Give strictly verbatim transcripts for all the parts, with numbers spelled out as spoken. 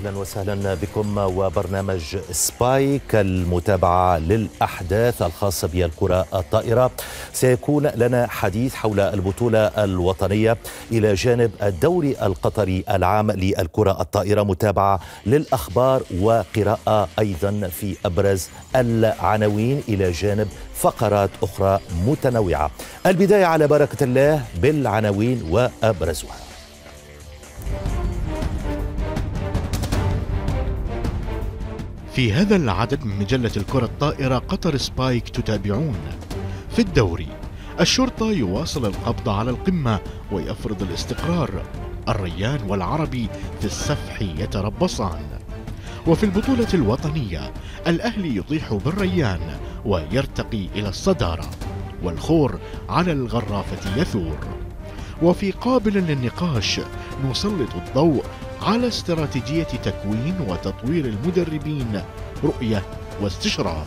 أهلا وسهلا بكم وبرنامج سبايك المتابعة للأحداث الخاصة بالكرة الطائرة. سيكون لنا حديث حول البطولة الوطنية إلى جانب الدوري القطري العام للكرة الطائرة، متابعة للأخبار وقراءة أيضا في أبرز العناوين إلى جانب فقرات أخرى متنوعة. البداية على بركة الله بالعناوين وأبرزها. في هذا العدد من مجلة الكرة الطائرة قطر سبايك تتابعون: في الدوري، الشرطة يواصل القبض على القمة ويفرض الاستقرار، الريان والعربي في السفح يتربصان. وفي البطولة الوطنية، الأهلي يطيح بالريان ويرتقي إلى الصدارة، والخور على الغرافة يثور. وفي قابل للنقاش، نسلط الضوء على استراتيجية تكوين وتطوير المدربين، رؤية واستشراف.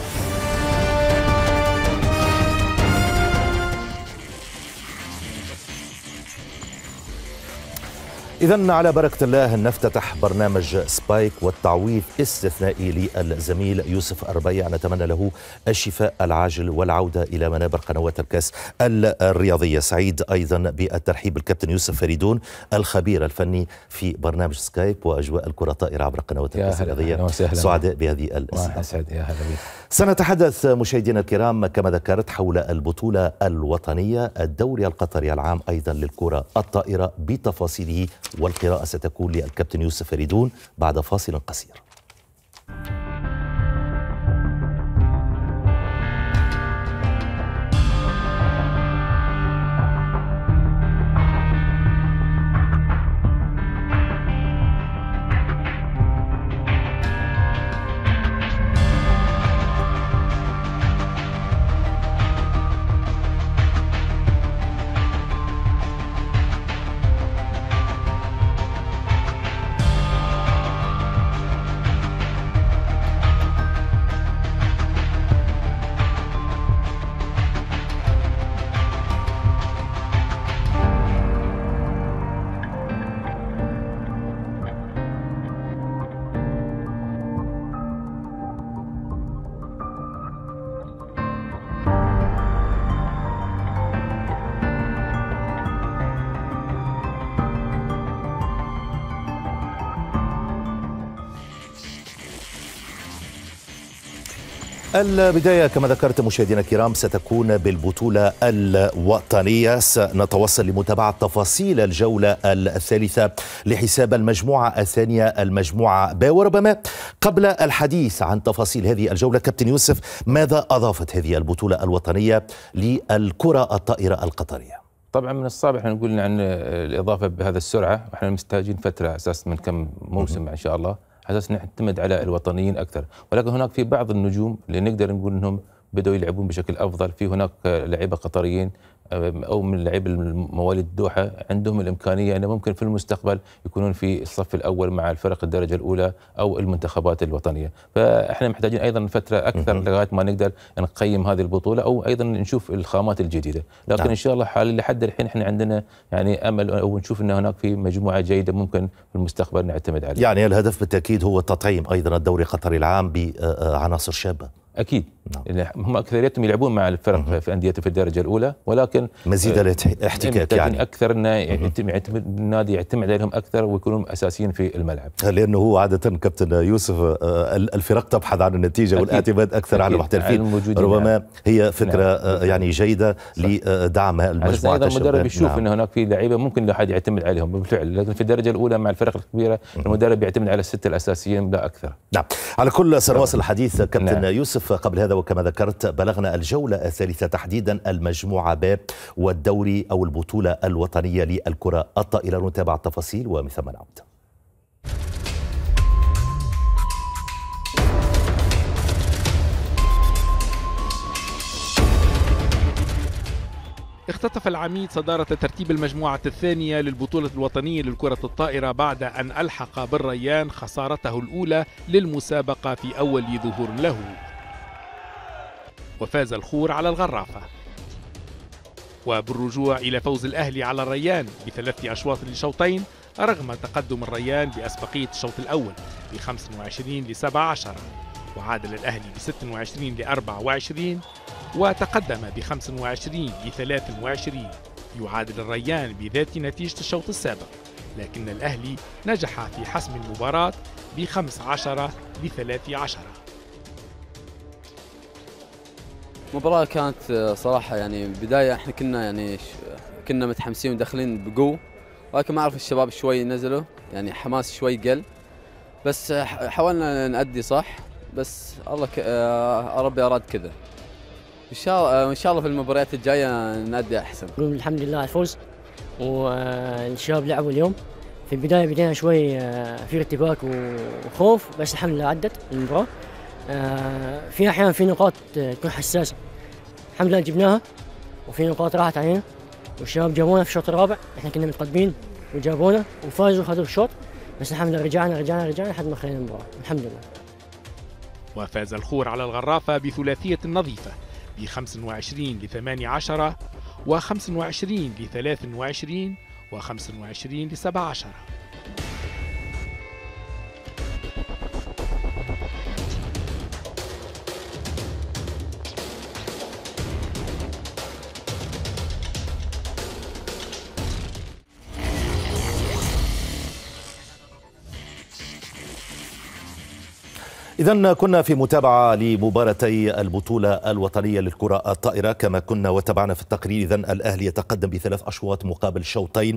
إذن على بركة الله نفتتح برنامج سبايك والتعويض استثنائي للزميل يوسف أربيع، نتمنى له الشفاء العاجل والعودة إلى منابر قنوات الكاس الرياضية. سعيد أيضا بالترحيب بالكابتن يوسف فريدون الخبير الفني في برنامج سكايب وأجواء الكرة الطائرة عبر قنوات الكاس الرياضية. سعداء بهذه الاستضافة. يا هلا بك. سنتحدث مشاهدينا الكرام كما ذكرت حول البطولة الوطنية، الدوري القطري العام أيضا للكرة الطائرة بتفاصيله، والقراءة ستكون للكابتن يوسف فريدون بعد فاصل قصير. البداية كما ذكرت مشاهدينا الكرام ستكون بالبطولة الوطنية. سنتوصل لمتابعة تفاصيل الجولة الثالثة لحساب المجموعة الثانية المجموعة ب. وربما قبل الحديث عن تفاصيل هذه الجولة، كابتن يوسف، ماذا أضافت هذه البطولة الوطنية للكرة الطائرة القطرية؟ طبعا من الصعب احنا نقول عن الإضافة بهذا السرعة، احنا محتاجين فترة أساس من كم موسم إن شاء الله على اساس نعتمد على الوطنيين اكثر، ولكن هناك في بعض النجوم اللي نقدر نقول انهم بدأوا يلعبون بشكل افضل. في هناك لعيبه قطريين او من لعيبه مواليد الدوحه عندهم الامكانيه ان ممكن في المستقبل يكونون في الصف الاول مع الفرق الدرجه الاولى او المنتخبات الوطنيه، فاحنا محتاجين ايضا فتره اكثر لغايه ما نقدر نقيم هذه البطوله او ايضا نشوف الخامات الجديده، لكن نعم. ان شاء الله حاليا لحد الحين احنا عندنا يعني امل او نشوف ان هناك في مجموعه جيده ممكن في المستقبل نعتمد عليها. يعني الهدف بالتاكيد هو تطعيم ايضا الدوري القطري العام بعناصر شابه. اكيد نعم. هم اكثريتهم يلعبون مع الفرق في انديته في الدرجه الاولى، ولكن مزيد الاحتكاك يعني اكثر انه يعتمد النادي يعتمد عليهم اكثر ويكونون اساسيين في الملعب، لانه هو عاده كابتن يوسف الفرق تبحث عن النتيجه والاعتماد اكثر على المحترفين، ربما هي فكره نعم. يعني جيده لدعم المجموعه. ايضا المدرب يشوف نعم. ان هناك في لعيبه ممكن الواحد يعتمد عليهم بالفعل، لكن في الدرجه الاولى مع الفرق الكبيره المدرب يعتمد على السته الاساسيين لا اكثر. نعم، على كل سنواصل الحديث كابتن نعم. يوسف، قبل هذا وكما ذكرت بلغنا الجولة الثالثة تحديدا المجموعة ب والدوري أو البطولة الوطنية للكرة الطائرة. نتابع التفاصيل ومن ثم نعود. اختطف العميد صدارة ترتيب المجموعة الثانية للبطولة الوطنية للكرة الطائرة بعد أن ألحق بالريان خسارته الأولى للمسابقة في أول ظهور له، وفاز الخور على الغرافة. وبالرجوع إلى فوز الأهلي على الريان بثلاث أشواط لشوطين، رغم تقدم الريان بأسبقية الشوط الأول ب خمسة وعشرين لسبعة عشر، وعادل الأهلي ب ستة وعشرين لأربعة وعشرين وتقدم ب خمسة وعشرين لثلاثة وعشرين. يعادل الريان بذات نتيجة الشوط السابق، لكن الأهلي نجح في حسم المباراة ب خمسة عشر لثلاثة عشر. المباراة كانت صراحة يعني بداية احنا كنا يعني كنا متحمسين وداخلين بقوة، ولكن ما اعرف الشباب شوي نزلوا يعني حماس شوي قل، بس حاولنا نأدي صح، بس الله ك... آه ربي أراد كذا. ان شاء الله ان شاء الله في المباريات الجاية نأدي أحسن. الحمد لله على الفوز، والشباب لعبوا اليوم. في البداية بدينا شوي في ارتباك وخوف، بس الحمد لله عدت المباراة. في أحيانا في نقاط تكون حساسة، الحمد لله جبناها، وفي نقاط راحت علينا، والشباب جابونا في الشوط الرابع، احنا كنا متقدمين وجابونا وفازوا وخذوا الشوط، بس الحمد لله رجعنا رجعنا رجعنا لحد ما خلينا المباراة الحمد لله. وفاز الخور على الغرافة بثلاثية نظيفة ب خمسة وعشرين لثمانية عشر وخمسة وعشرين لثلاثة وعشرين وخمسة وعشرين لسبعة عشر. إذن كنا في متابعة لمباراتي البطولة الوطنية للكرة الطائرة كما كنا وتابعنا في التقرير. إذن الأهلي يتقدم بثلاث أشواط مقابل شوطين،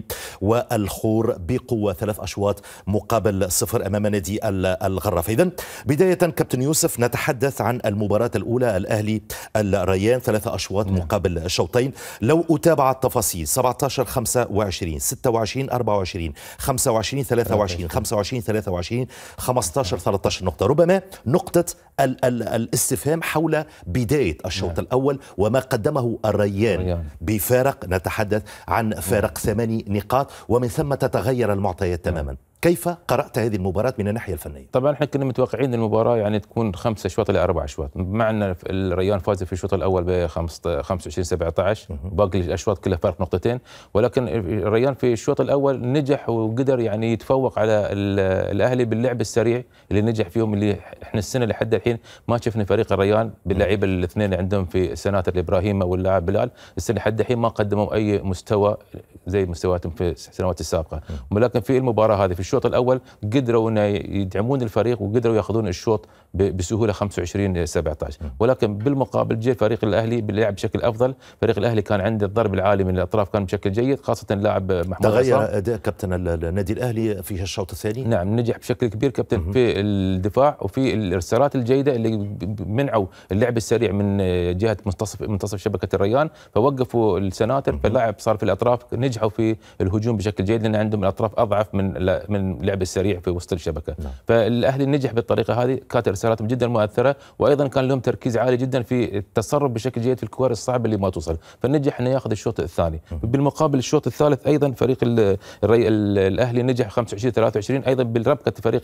والخور بقوة ثلاث أشواط مقابل صفر أمام نادي الغرافة. إذن بداية كابتن يوسف نتحدث عن المباراة الأولى، الأهلي الريان ثلاث أشواط مقابل شوطين. لو أتابع التفاصيل سبعة عشر خمسة وعشرين ستة وعشرين أربعة وعشرين خمسة وعشرين ثلاثة وعشرين خمسة وعشرين ثلاثة وعشرين خمسة عشر ثلاثة عشر نقطة، ربما نقطة ال ال الاستفهام حول بداية الشوط نعم. الأول وما قدمه الريان ريان. بفارق، نتحدث عن فارق ثماني نقاط، ومن ثم تتغير المعطيات تماما. كيف قرأت هذه المباراة من الناحية الفنية؟ طبعا احنا كنا متوقعين المباراة يعني تكون خمسة اشواط الى اربع اشواط، بمع ان الريان فاز في الشوط الاول ب خمسة وعشرين سبعة عشر، باقي الاشواط كلها فرق نقطتين، ولكن الريان في الشوط الاول نجح وقدر يعني يتفوق على الاهلي باللعب السريع اللي نجح فيهم، اللي احنا السنة لحد الحين ما شفنا فريق الريان باللاعب الاثنين اللي عندهم في سناتر الابراهيم واللاعب بلال، السنة لحد الحين ما قدموا اي مستوى زي مستوياتهم في السنوات السابقة، ولكن في المباراة هذه في الشوط الاول قدروا ان يدعمون الفريق وقدروا ياخذون الشوط بسهوله خمسة وعشرين سبعة عشر، ولكن بالمقابل جاء فريق الاهلي باللعب بشكل افضل. فريق الاهلي كان عنده الضرب العالي من الاطراف كان بشكل جيد، خاصه لاعب محمود تغير اداء كابتن النادي الاهلي في الشوط الثاني. نعم نجح بشكل كبير كابتن م- في الدفاع وفي الارسالات الجيده اللي منعوا اللعب السريع من جهه منتصف منتصف شبكه الريان، فوقفوا السناتر، فاللاعب صار في الاطراف نجحوا في الهجوم بشكل جيد لان عندهم الاطراف اضعف من من اللعب السريع في وسط الشبكه. نعم. فالاهلي نجح بالطريقه هذه، كانت ارسالاتهم جدا مؤثره، وايضا كان لهم تركيز عالي جدا في التصرف بشكل جيد في الكور الصعبه اللي ما توصل، فنجح انه ياخذ الشوط الثاني. بالمقابل الشوط الثالث ايضا فريق الري الاهلي نجح خمسة وعشرين ثلاثة وعشرين ايضا بربكه فريق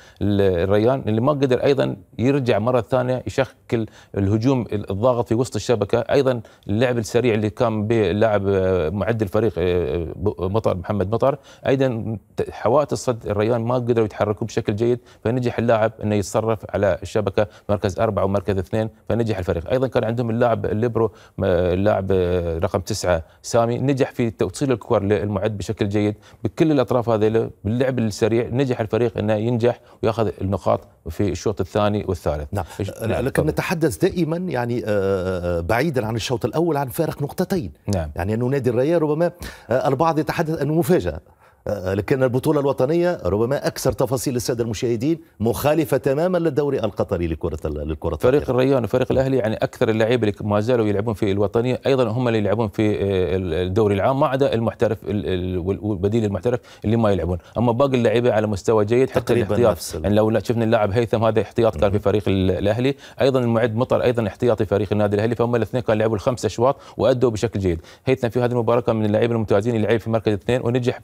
الريان اللي ما قدر ايضا يرجع مره ثانيه يشكل الهجوم الضاغط في وسط الشبكه، ايضا اللعب السريع اللي كان به اللاعب معد الفريق مطر محمد مطر، ايضا حوائط الصد الريان ما قدروا يتحركوا بشكل جيد، فنجح اللاعب انه يتصرف على الشبكه مركز أربعة ومركز اثنين، فنجح الفريق. ايضا كان عندهم اللاعب الليبرو اللاعب رقم تسعة سامي نجح في توصيل الكور للمعد بشكل جيد. بكل الاطراف هذه باللعب السريع نجح الفريق انه ينجح وياخذ النقاط في الشوط الثاني والثالث. نعم. لكن طبعا. نتحدث دائما يعني بعيدا عن الشوط الاول عن فارق نقطتين. نعم. يعني انه نادي الريان ربما البعض يتحدث انه مفاجاه، لكن البطولة الوطنية ربما أكثر تفاصيل السادة المشاهدين مخالفة تماما للدوري القطري للكرة للكرة فريق الريان وفريق الأهلي يعني أكثر اللاعبين اللي ما زالوا يلعبون في الوطنية أيضا هم اللي يلعبون في الدوري العام، ما عدا المحترف والبديل المحترف اللي ما يلعبون، أما باقي اللاعبين على مستوى جيد حتى الاحتياط. يعني لو شفنا اللاعب هيثم هذا احتياط كان في فريق الأهلي، أيضا المعد مطر أيضا احتياطي فريق النادي الأهلي، فهم الاثنين كانوا يلعبوا الخمس أشواط وأدوا بشكل جيد. هيثم في هذه المباراة كان من اللاعبين الممتازين اللي لعب في مركز اثنين ونجح بشكل كبير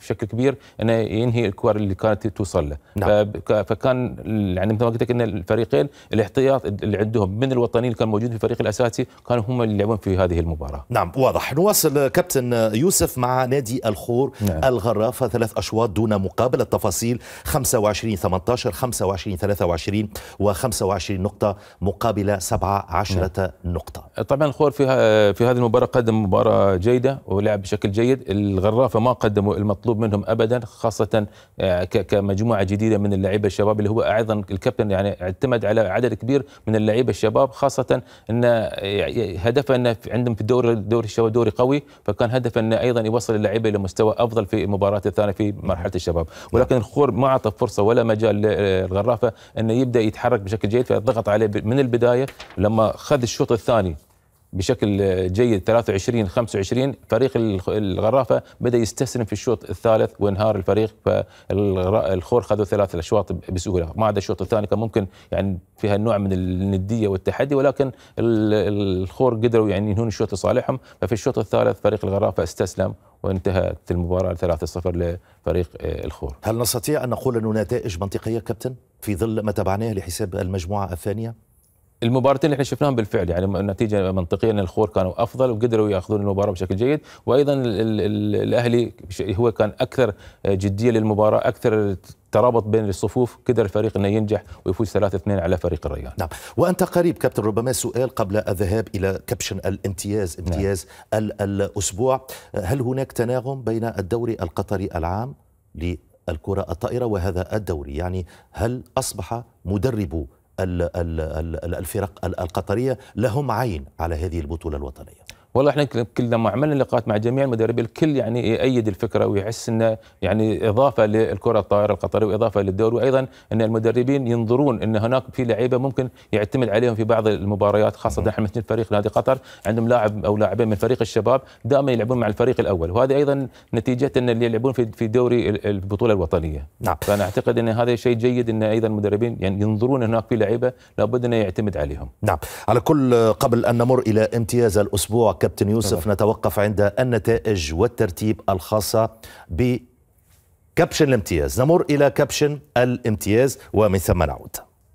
الكبير انه ينهي الكور اللي كانت توصل له. نعم. فكان يعني مثل ما قلت لك ان الفريقين الاحتياط اللي عندهم من الوطنيين اللي كانوا موجودين في الفريق الاساسي كانوا هم اللي يلعبون في هذه المباراه. نعم واضح. نواصل كابتن يوسف مع نادي الخور. نعم. الغرافه ثلاث اشواط دون مقابل. التفاصيل خمسة وعشرين ثمانية عشر خمسة وعشرين ثلاثة وعشرين وخمسة وعشرين نقطه مقابل سبعة عشر نعم. نقطه. طبعا الخور في في هذه المباراه قدم مباراه جيده ولعب بشكل جيد. الغرافه ما قدموا المطلوب منهم ابدا، خاصه كمجموعه جديده من اللعيبه الشباب اللي هو ايضا الكابتن يعني اعتمد على عدد كبير من اللعيبه الشباب، خاصه ان هدفه انه عندهم في الدوري دوري الشباب دوري قوي، فكان هدفه انه ايضا يوصل اللعيبه الى مستوى افضل في المباراه الثانيه في مرحله الشباب. ولكن الخور ما اعطى فرصه ولا مجال للغرافه انه يبدا يتحرك بشكل جيد، فضغط عليه من البدايه. لما خذ الشوط الثاني بشكل جيد ثلاثة وعشرين خمسة وعشرين فريق الغرافه بدا يستسلم في الشوط الثالث وانهار الفريق، فالخور خذوا ثلاث اشواط بسهوله. ما عدا الشوط الثاني كان ممكن يعني فيها نوع من النديه والتحدي، ولكن الخور قدروا يعني ينهون الشوط لصالحهم. ففي الشوط الثالث فريق الغرافه استسلم وانتهت المباراه ثلاثة صفر لفريق الخور. هل نستطيع ان نقول انه نتائج منطقيه كابتن في ظل ما تابعناه لحساب المجموعه الثانيه؟ المباراتين اللي احنا شفناهم بالفعل يعني النتيجه منطقيه ان الخور كانوا افضل وقدروا ياخذون المباراه بشكل جيد، وايضا الاهلي هو كان اكثر جديه للمباراه، اكثر ترابط بين الصفوف، قدر الفريق انه ينجح ويفوز ثلاثة اثنين على فريق الريان. نعم. وانت قريب كابتن، ربما سؤال قبل الذهاب الى كبشن الامتياز امتياز نعم. الاسبوع، هل هناك تناغم بين الدوري القطري العام للكره الطائره وهذا الدوري؟ يعني هل اصبح مدربو الفرق القطرية لهم عين على هذه البطولة الوطنية؟ والله احنا لما عملنا لقاءات مع جميع المدربين الكل يعني يؤيد الفكره ويحس انه يعني اضافه للكره الطائره القطريه واضافه للدوري، وايضا ان المدربين ينظرون ان هناك في لعيبه ممكن يعتمد عليهم في بعض المباريات، خاصه احنا مثل فريق نادي قطر عندهم لاعب او لاعبين من فريق الشباب دائما يلعبون مع الفريق الاول، وهذا ايضا نتيجه ان اللي يلعبون في في دوري البطوله الوطنيه. نعم. فانا اعتقد ان هذا شيء جيد ان ايضا المدربين يعني ينظرون هناك في لعيبه لابد انه يعتمد عليهم. نعم. على كل قبل ان نمر الى امتياز الاسبوع كابتن يوسف طبعا. نتوقف عند النتائج والترتيب الخاصة بكبشن الامتياز. نمر إلى كبشن الامتياز ومن ثم نعود.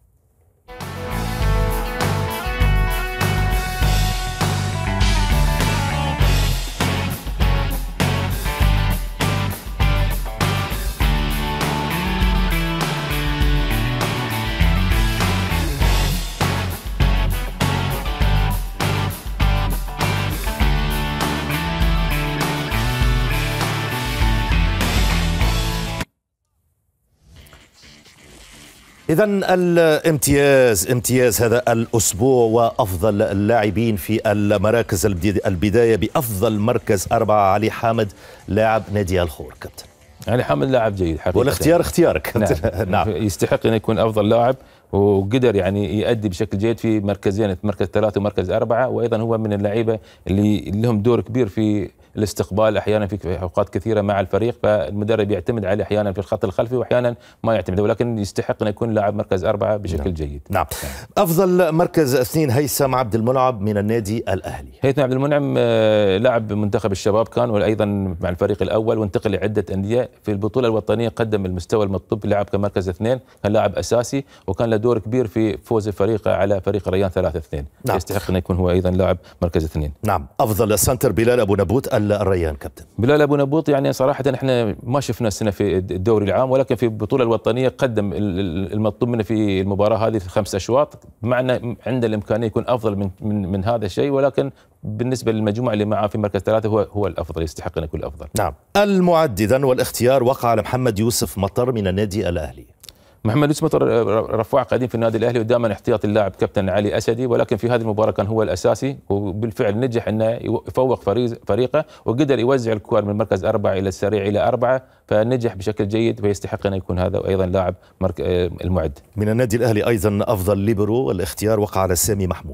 إذن الامتياز امتياز هذا الأسبوع وأفضل اللاعبين في المراكز. البداية بأفضل مركز أربعة علي حامد لاعب نادي الخور. كابتن علي حامد لاعب جيد حقيقة، والاختيار اختيارك. نعم. نعم. يستحق أن يكون أفضل لاعب وقدر يعني يؤدي بشكل جيد في مركزين، مركز ثلاثة ومركز أربعة، وأيضا هو من اللعيبة اللي لهم دور كبير في الاستقبال احيانا في اوقات كثيره مع الفريق، فالمدرب يعتمد عليه احيانا في الخط الخلفي واحيانا ما يعتمد، ولكن يستحق ان يكون لاعب مركز اربعه بشكل نعم. جيد. نعم. افضل مركز اثنين هيثم عبد المنعم من النادي الاهلي. هيثم عبد المنعم لاعب منتخب الشباب كان، وايضا مع الفريق الاول، وانتقل لعده انديه. في البطوله الوطنيه قدم المستوى المطلوب، لعب كمركز اثنين، كان لاعب اساسي وكان له دور كبير في فوز الفريق على فريق الريان ثلاثة اثنين. نعم. يستحق ان يكون هو ايضا لاعب مركز اثنين. نعم. افضل سنتر بلال ابو نبوت الريان. كابتن بلال ابو نبوط يعني صراحه احنا ما شفنا السنه في الدوري العام، ولكن في البطوله الوطنيه قدم المطلوب منه في المباراه هذه في خمس اشواط، مع انه عنده الامكانيه يكون افضل من من, من هذا الشيء، ولكن بالنسبه للمجموعه اللي معه في مركز ثلاثه هو هو الافضل، يستحق ان يكون الافضل. نعم. المعد اذا والاختيار وقع على محمد يوسف مطر من النادي الاهلي. محمد يوسف مطر رفاع قديم في النادي الاهلي ودائما احتياطي اللاعب كابتن علي اسدي، ولكن في هذه المباراه كان هو الاساسي، وبالفعل نجح انه يفوق فريقه وقدر يوزع الكور من مركز اربعه الى السريع الى اربعه، فنجح بشكل جيد ويستحق ان يكون هذا ايضا لاعب المعد. من النادي الاهلي ايضا افضل ليبرو، الاختيار وقع على سامي محمود.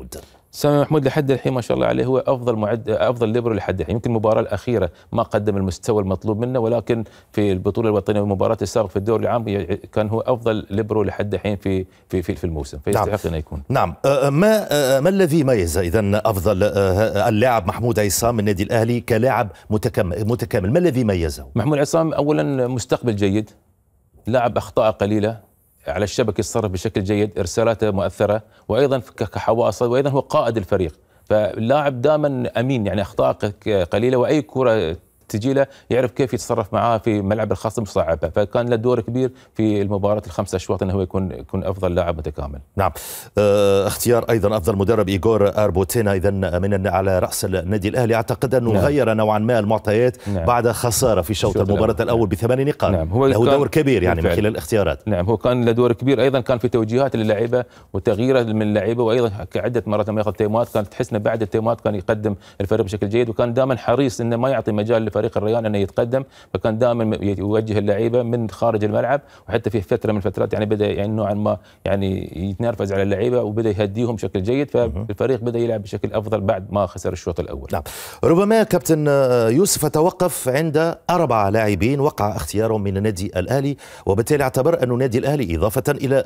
سامي محمود لحد الحين ما شاء الله عليه هو افضل معد افضل ليبرو لحد الحين. يمكن المباراه الاخيره ما قدم المستوى المطلوب منه، ولكن في البطوله الوطنيه والمباراه السابقه في الدوري العام كان هو افضل ليبرو لحد الحين في في في, في الموسم، فيستحق نعم. انه يكون. نعم. ما ما الذي ميز اذا افضل اللاعب محمود عصام من النادي الاهلي كلاعب متكامل متكامل؟ ما الذي ميزه؟ محمود عصام اولا مستقبل جيد، لاعب اخطاء قليله على الشبكه، يتصرف بشكل جيد، ارسالاته مؤثره، وايضا كحواصل، وايضا هو قائد الفريق، فاللاعب دائما امين، يعني اخطاء قليله واي كره تجي له يعرف كيف يتصرف معها في ملعب الخصم صعبه، فكان له دور كبير في المباراه الخمسه اشواط انه هو يكون يكون افضل لاعب متكامل. نعم. اه اختيار ايضا افضل مدرب ايغور اربوتينا اذا من على راس النادي الاهلي، اعتقد انه نعم. غير نوعا ما المعطيات نعم. بعد خساره في شوط المباراه الاول, الأول بثمان نقاط. نعم. هو له دور كبير يعني بالفعل. من خلال الاختيارات. نعم هو كان له دور كبير، ايضا كان في توجيهات للاعيبه وتغييره من اللعيبه، وايضا كعده مرات لما ياخذ تيمات كانت تحسنا بعد التيمات كان يقدم الفريق بشكل جيد، وكان دائما حريص انه ما يعطي مجال لفريق الريان انه يتقدم، فكان دائما يوجه اللعيبه من خارج الملعب، وحتى في فتره من الفترات يعني بدا يعني نوعا ما يعني يتنرفز على اللعيبه وبدا يهديهم بشكل جيد، فالفريق بدا يلعب بشكل افضل بعد ما خسر الشوط الاول. نعم. ربما كابتن يوسف اتوقف عند اربع لاعبين وقع اختيارهم من النادي الاهلي، وبالتالي اعتبر انه النادي الاهلي اضافه الى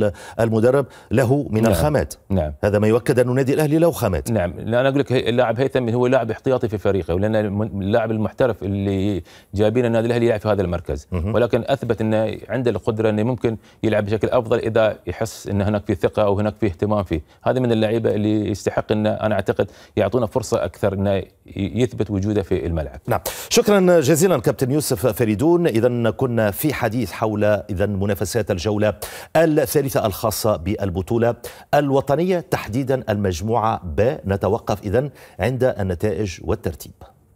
المدرب له من نعم. الخامات. نعم. هذا ما يؤكد انه النادي الاهلي له خامات. نعم. لا انا اقول لك اللاعب هيثم هو لاعب احتياطي في فريقه، ولان اللاعب المحترف اللي جايبين النادي الاهلي يلعب في هذا المركز، ولكن اثبت انه عنده القدره انه ممكن يلعب بشكل افضل اذا يحس ان هناك في ثقه او هناك في اهتمام فيه. هذا من اللعيبه اللي يستحق ان انا اعتقد يعطونا فرصه اكثر انه يثبت وجوده في الملعب. نعم. شكرا جزيلا كابتن يوسف فريدون. اذا كنا في حديث حول اذا منافسات الجوله الثالثه الخاصه بالبطوله الوطنيه، تحديدا المجموعه ب. نتوقف اذا عند النتائج والترتيب.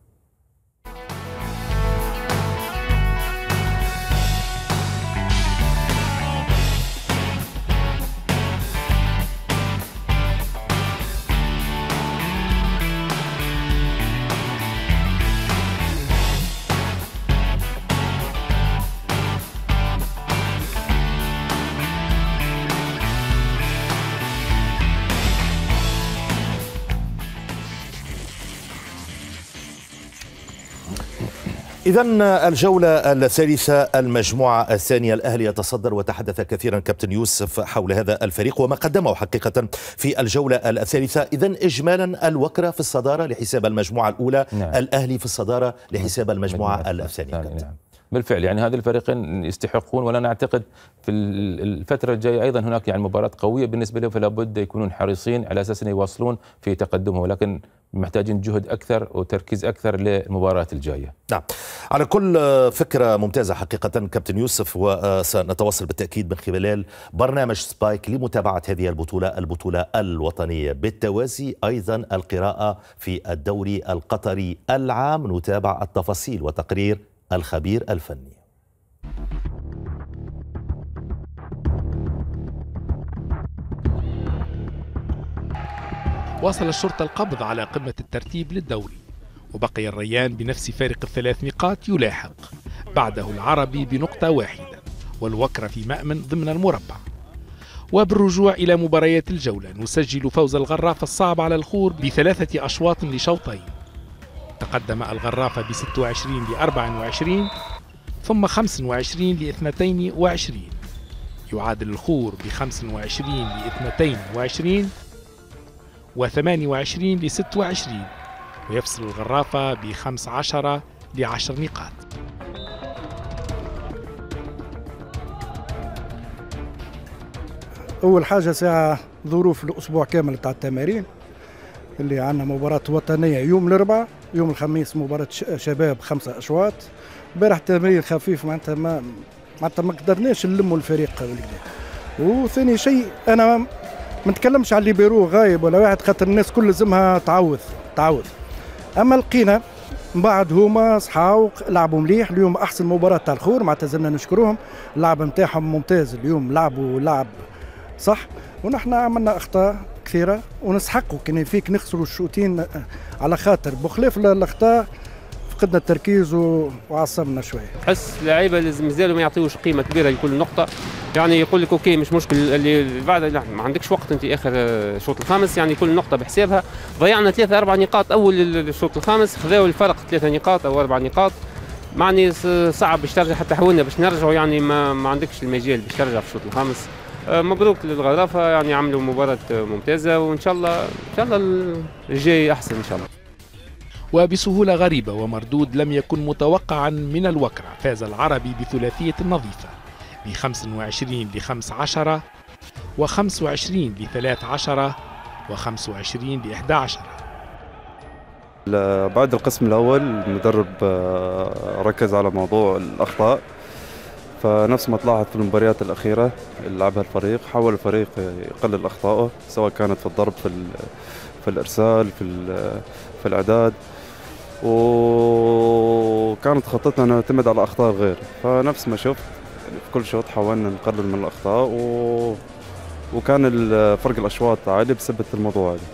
إذن الجولة الثالثة المجموعة الثانية، الأهلي يتصدر، وتحدث كثيرا كابتن يوسف حول هذا الفريق وما قدمه حقيقة في الجولة الثالثة. إذن إجمالا الوكرة في الصدارة لحساب المجموعة الأولى، نعم. الأهلي في الصدارة لحساب المجموعة الثانية. نعم. بالفعل يعني هذه الفريقين يستحقون، ولا نعتقد في الفترة الجاية أيضا هناك يعني مباراة قوية بالنسبة لهم، فلا بد يكونون حريصين على أساس أن يواصلون في تقدمهم، ولكن محتاجين جهد أكثر وتركيز أكثر للمباراة الجاية. نعم. على كل فكرة ممتازة حقيقة كابتن يوسف، وسنتواصل بالتأكيد من خلال برنامج سبايك لمتابعة هذه البطولة البطولة الوطنية، بالتوازي أيضا القراءة في الدوري القطري العام. نتابع التفاصيل وتقرير الخبير الفني. واصل الشرطة القبض على قمة الترتيب للدوري، وبقي الريان بنفس فارق الثلاث نقاط يلاحق، بعده العربي بنقطة واحدة، والوكرة في مأمن ضمن المربع. وبالرجوع إلى مباريات الجولة، نسجل فوز الغرافة الصعب على الخور بثلاثة أشواط لشوطين. تقدم الغرافة ب ستة وعشرين ل أربعة وعشرين، ثم خمسة وعشرين ل اثنين وعشرين، يعادل الخور ب خمسة وعشرين ل اثنين وعشرين و ثمانية وعشرين ل ستة وعشرين، ويفصل الغرافة ب خمسة عشر ل عشر نقاط. أول حاجة ساعة ظروف الأسبوع كامل تاع التمارين، اللي عندنا مباراة وطنية يوم الأربعاء، يوم الخميس مباراة شباب خمسة أشواط. امبارح تمرين خفيف، معناتها ما معناتها ما قدرناش نلموا الفريق بالكدا. وثاني شيء أنا ما نتكلمش على اللي بيرو غايب ولا واحد، خاطر الناس كل لازمها تعوض تعوض. أما لقينا من بعد هما صحاو لعبوا مليح اليوم، أحسن مباراة تاع الخور، معناتها زلنا نشكروهم، اللعب نتاعهم ممتاز اليوم، لعبوا لعب صح، ونحن عملنا أخطاء كثيرة ونسحقوا. كان فيك نخسروا الشوطين على خاطر بخلاف الأخطاء فقدنا التركيز وعصبنا شوية. تحس اللعيبة لازم مازالوا ما يعطيوش قيمة كبيرة لكل نقطة، يعني يقول لك اوكي مش مشكل اللي بعد لا ما عندكش وقت انت اخر الشوط الخامس، يعني كل نقطه بحسابها. ضيعنا ثلاثه اربع نقاط اول الشوط الخامس، خذاو الفرق ثلاثه نقاط او اربع نقاط، معني صعب باش ترجع، حتى حاولنا باش نرجعوا يعني ما, ما عندكش المجال باش ترجع في الشوط الخامس. مبروك للغرافه، يعني عملوا مباراه ممتازه، وان شاء الله ان شاء الله الجاي احسن ان شاء الله. وبسهوله غريبه ومردود لم يكن متوقعا من الوكرة، فاز العربي بثلاثيه نظيفه ب خمسة وعشرين لخمس عشرة وخمس وعشرين لثلاث عشرة وخمس وعشرين لإحدى عشرة. بعد القسم الأول المدرب ركز على موضوع الأخطاء، فنفس ما تلاحظ في المباريات الأخيرة اللي لعبها الفريق، حاول الفريق يقلل أخطائه سواء كانت في الضرب في, في الإرسال في, في الإعداد، وكانت خطتنا نعتمد على أخطاء الغير. فنفس ما شفت في كل شوط حاولنا نقلل من الأخطاء، و... وكان فرق الأشواط عالي بسبب الموضوع هذا.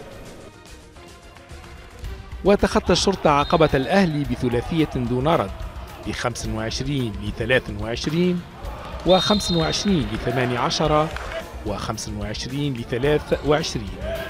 وتخطى الشرطة عقبة الأهلي بثلاثية دون رد ب خمسة وعشرين لثلاث وعشرين و25 لثمانية عشر و25 لثلاث وعشرين.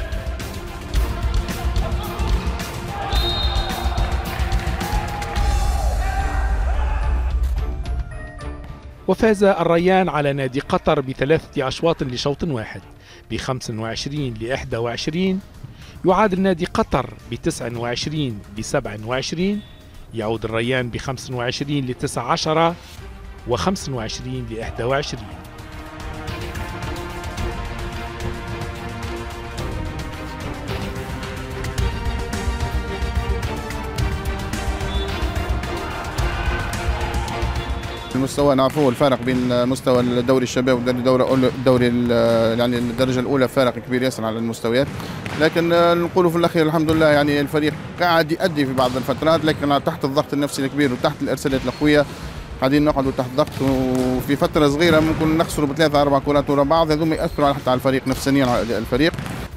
وفاز الريان على نادي قطر بثلاثة أشواط لشوط واحد ب خمسة وعشرين لإحدى وعشرين. يعادل نادي قطر ب تسعة وعشرين لسبعة وعشرين. يعود الريان ب خمسة وعشرين لتسعة عشر وخمسة وعشرين لإحدى وعشرين. المستوى نعرفوه الفارق بين مستوى الدوري الشباب والدوري الدوري يعني الدرجه الاولى فارق كبير ياسر على المستويات، لكن نقولوا في الاخير الحمد لله يعني الفريق قاعد يؤدي في بعض الفترات، لكن تحت الضغط النفسي الكبير وتحت الارسالات القويه قاعدين نقعدوا تحت ضغط، وفي فتره صغيره ممكن نخسروا بثلاثه اربع كرات ورا بعض، هذوما ياثروا حتى على الفريق نفسيا على الفريق.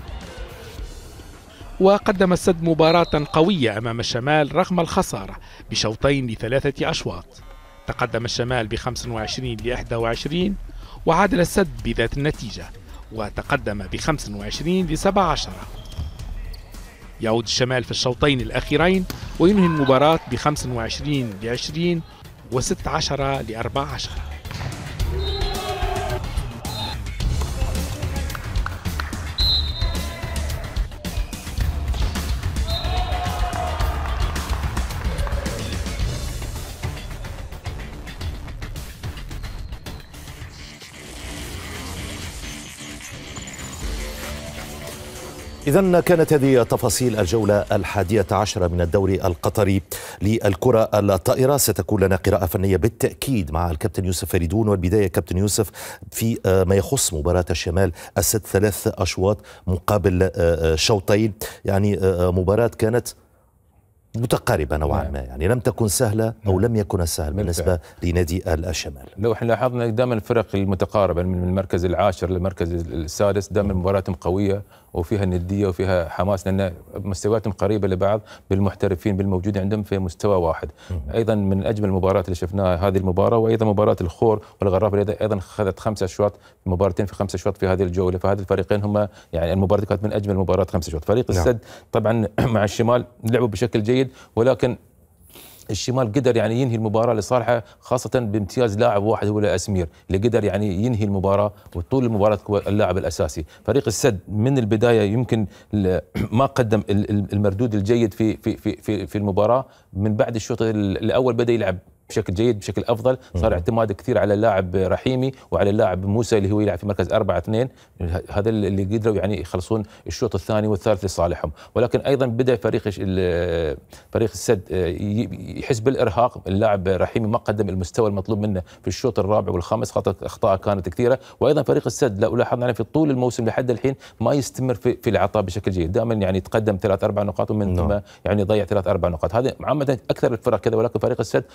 وقدم السد مباراة قوية أمام الشمال رغم الخسارة بشوطين لثلاثة أشواط. تقدم الشمال ب خمسة وعشرين لإحدى وعشرين وعادل السد بذات النتيجة وتقدم ب خمسة وعشرين لسبعة عشر. يعود الشمال في الشوطين الأخيرين وينهي المباراة ب خمسة وعشرين لعشرين وستة عشر لأربعة عشر. إذن كانت هذه تفاصيل الجولة الحادية عشرة من الدوري القطري للكرة الطائرة. ستكون لنا قراءة فنية بالتأكيد مع الكابتن يوسف فريدون. والبداية كابتن يوسف في ما يخص مباراة الشمال السد، ثلاث أشواط مقابل شوطين، يعني مباراة كانت متقاربة نوعا ما، يعني لم تكن سهلة أو لم يكن سهل بالنسبة لنادي الشمال. لو احنا لاحظنا دائما الفرق المتقاربة من المركز العاشر للمركز السادس دائما مباراتهم قوية وفيها ندية وفيها حماس، لأن مستوياتهم قريبة لبعض بالمحترفين بالموجود عندهم في مستوى واحد. أيضا من أجمل المباريات اللي شفناها هذه المباراة، وأيضا مباراة الخور والغرافة اللي أيضا أخذت خمسة أشواط، مباراتين في خمسة أشواط في هذه الجولة. فهذه الفريقين هم يعني المباراة كانت من أجمل مباريات خمسة أشواط. فريق السد طبعا مع الشمال لعبوا بشكل جيد، ولكن الشمال قدر يعني ينهي المباراة لصالحه، خاصة بامتياز لاعب واحد هو أسمير اللي قدر يعني ينهي المباراة، وطول المباراة هو اللاعب الأساسي. فريق السد من البداية يمكن ما قدم المردود الجيد في في في في في المباراة. من بعد الشوط الأول بدأ يلعب بشكل جيد بشكل افضل، صار اعتماد كثير على اللاعب رحيمي وعلى اللاعب موسى اللي هو يلعب في مركز أربعة اثنين. هذا اللي قدروا يعني يخلصون الشوط الثاني والثالث لصالحهم. ولكن ايضا بدا فريق فريق السد يحس بالارهاق. اللاعب رحيمي ما قدم المستوى المطلوب منه في الشوط الرابع والخامس، اخطاء كانت كثيره. وايضا فريق السد لو لاحظنا في طول الموسم لحد الحين ما يستمر في, في العطاء بشكل جيد، دائما يعني يتقدم ثلاث اربع نقاط ومن ثم يعني يضيع ثلاث اربع نقاط. هذا عامه اكثر الفرق كذا، ولكن فريق السد واضح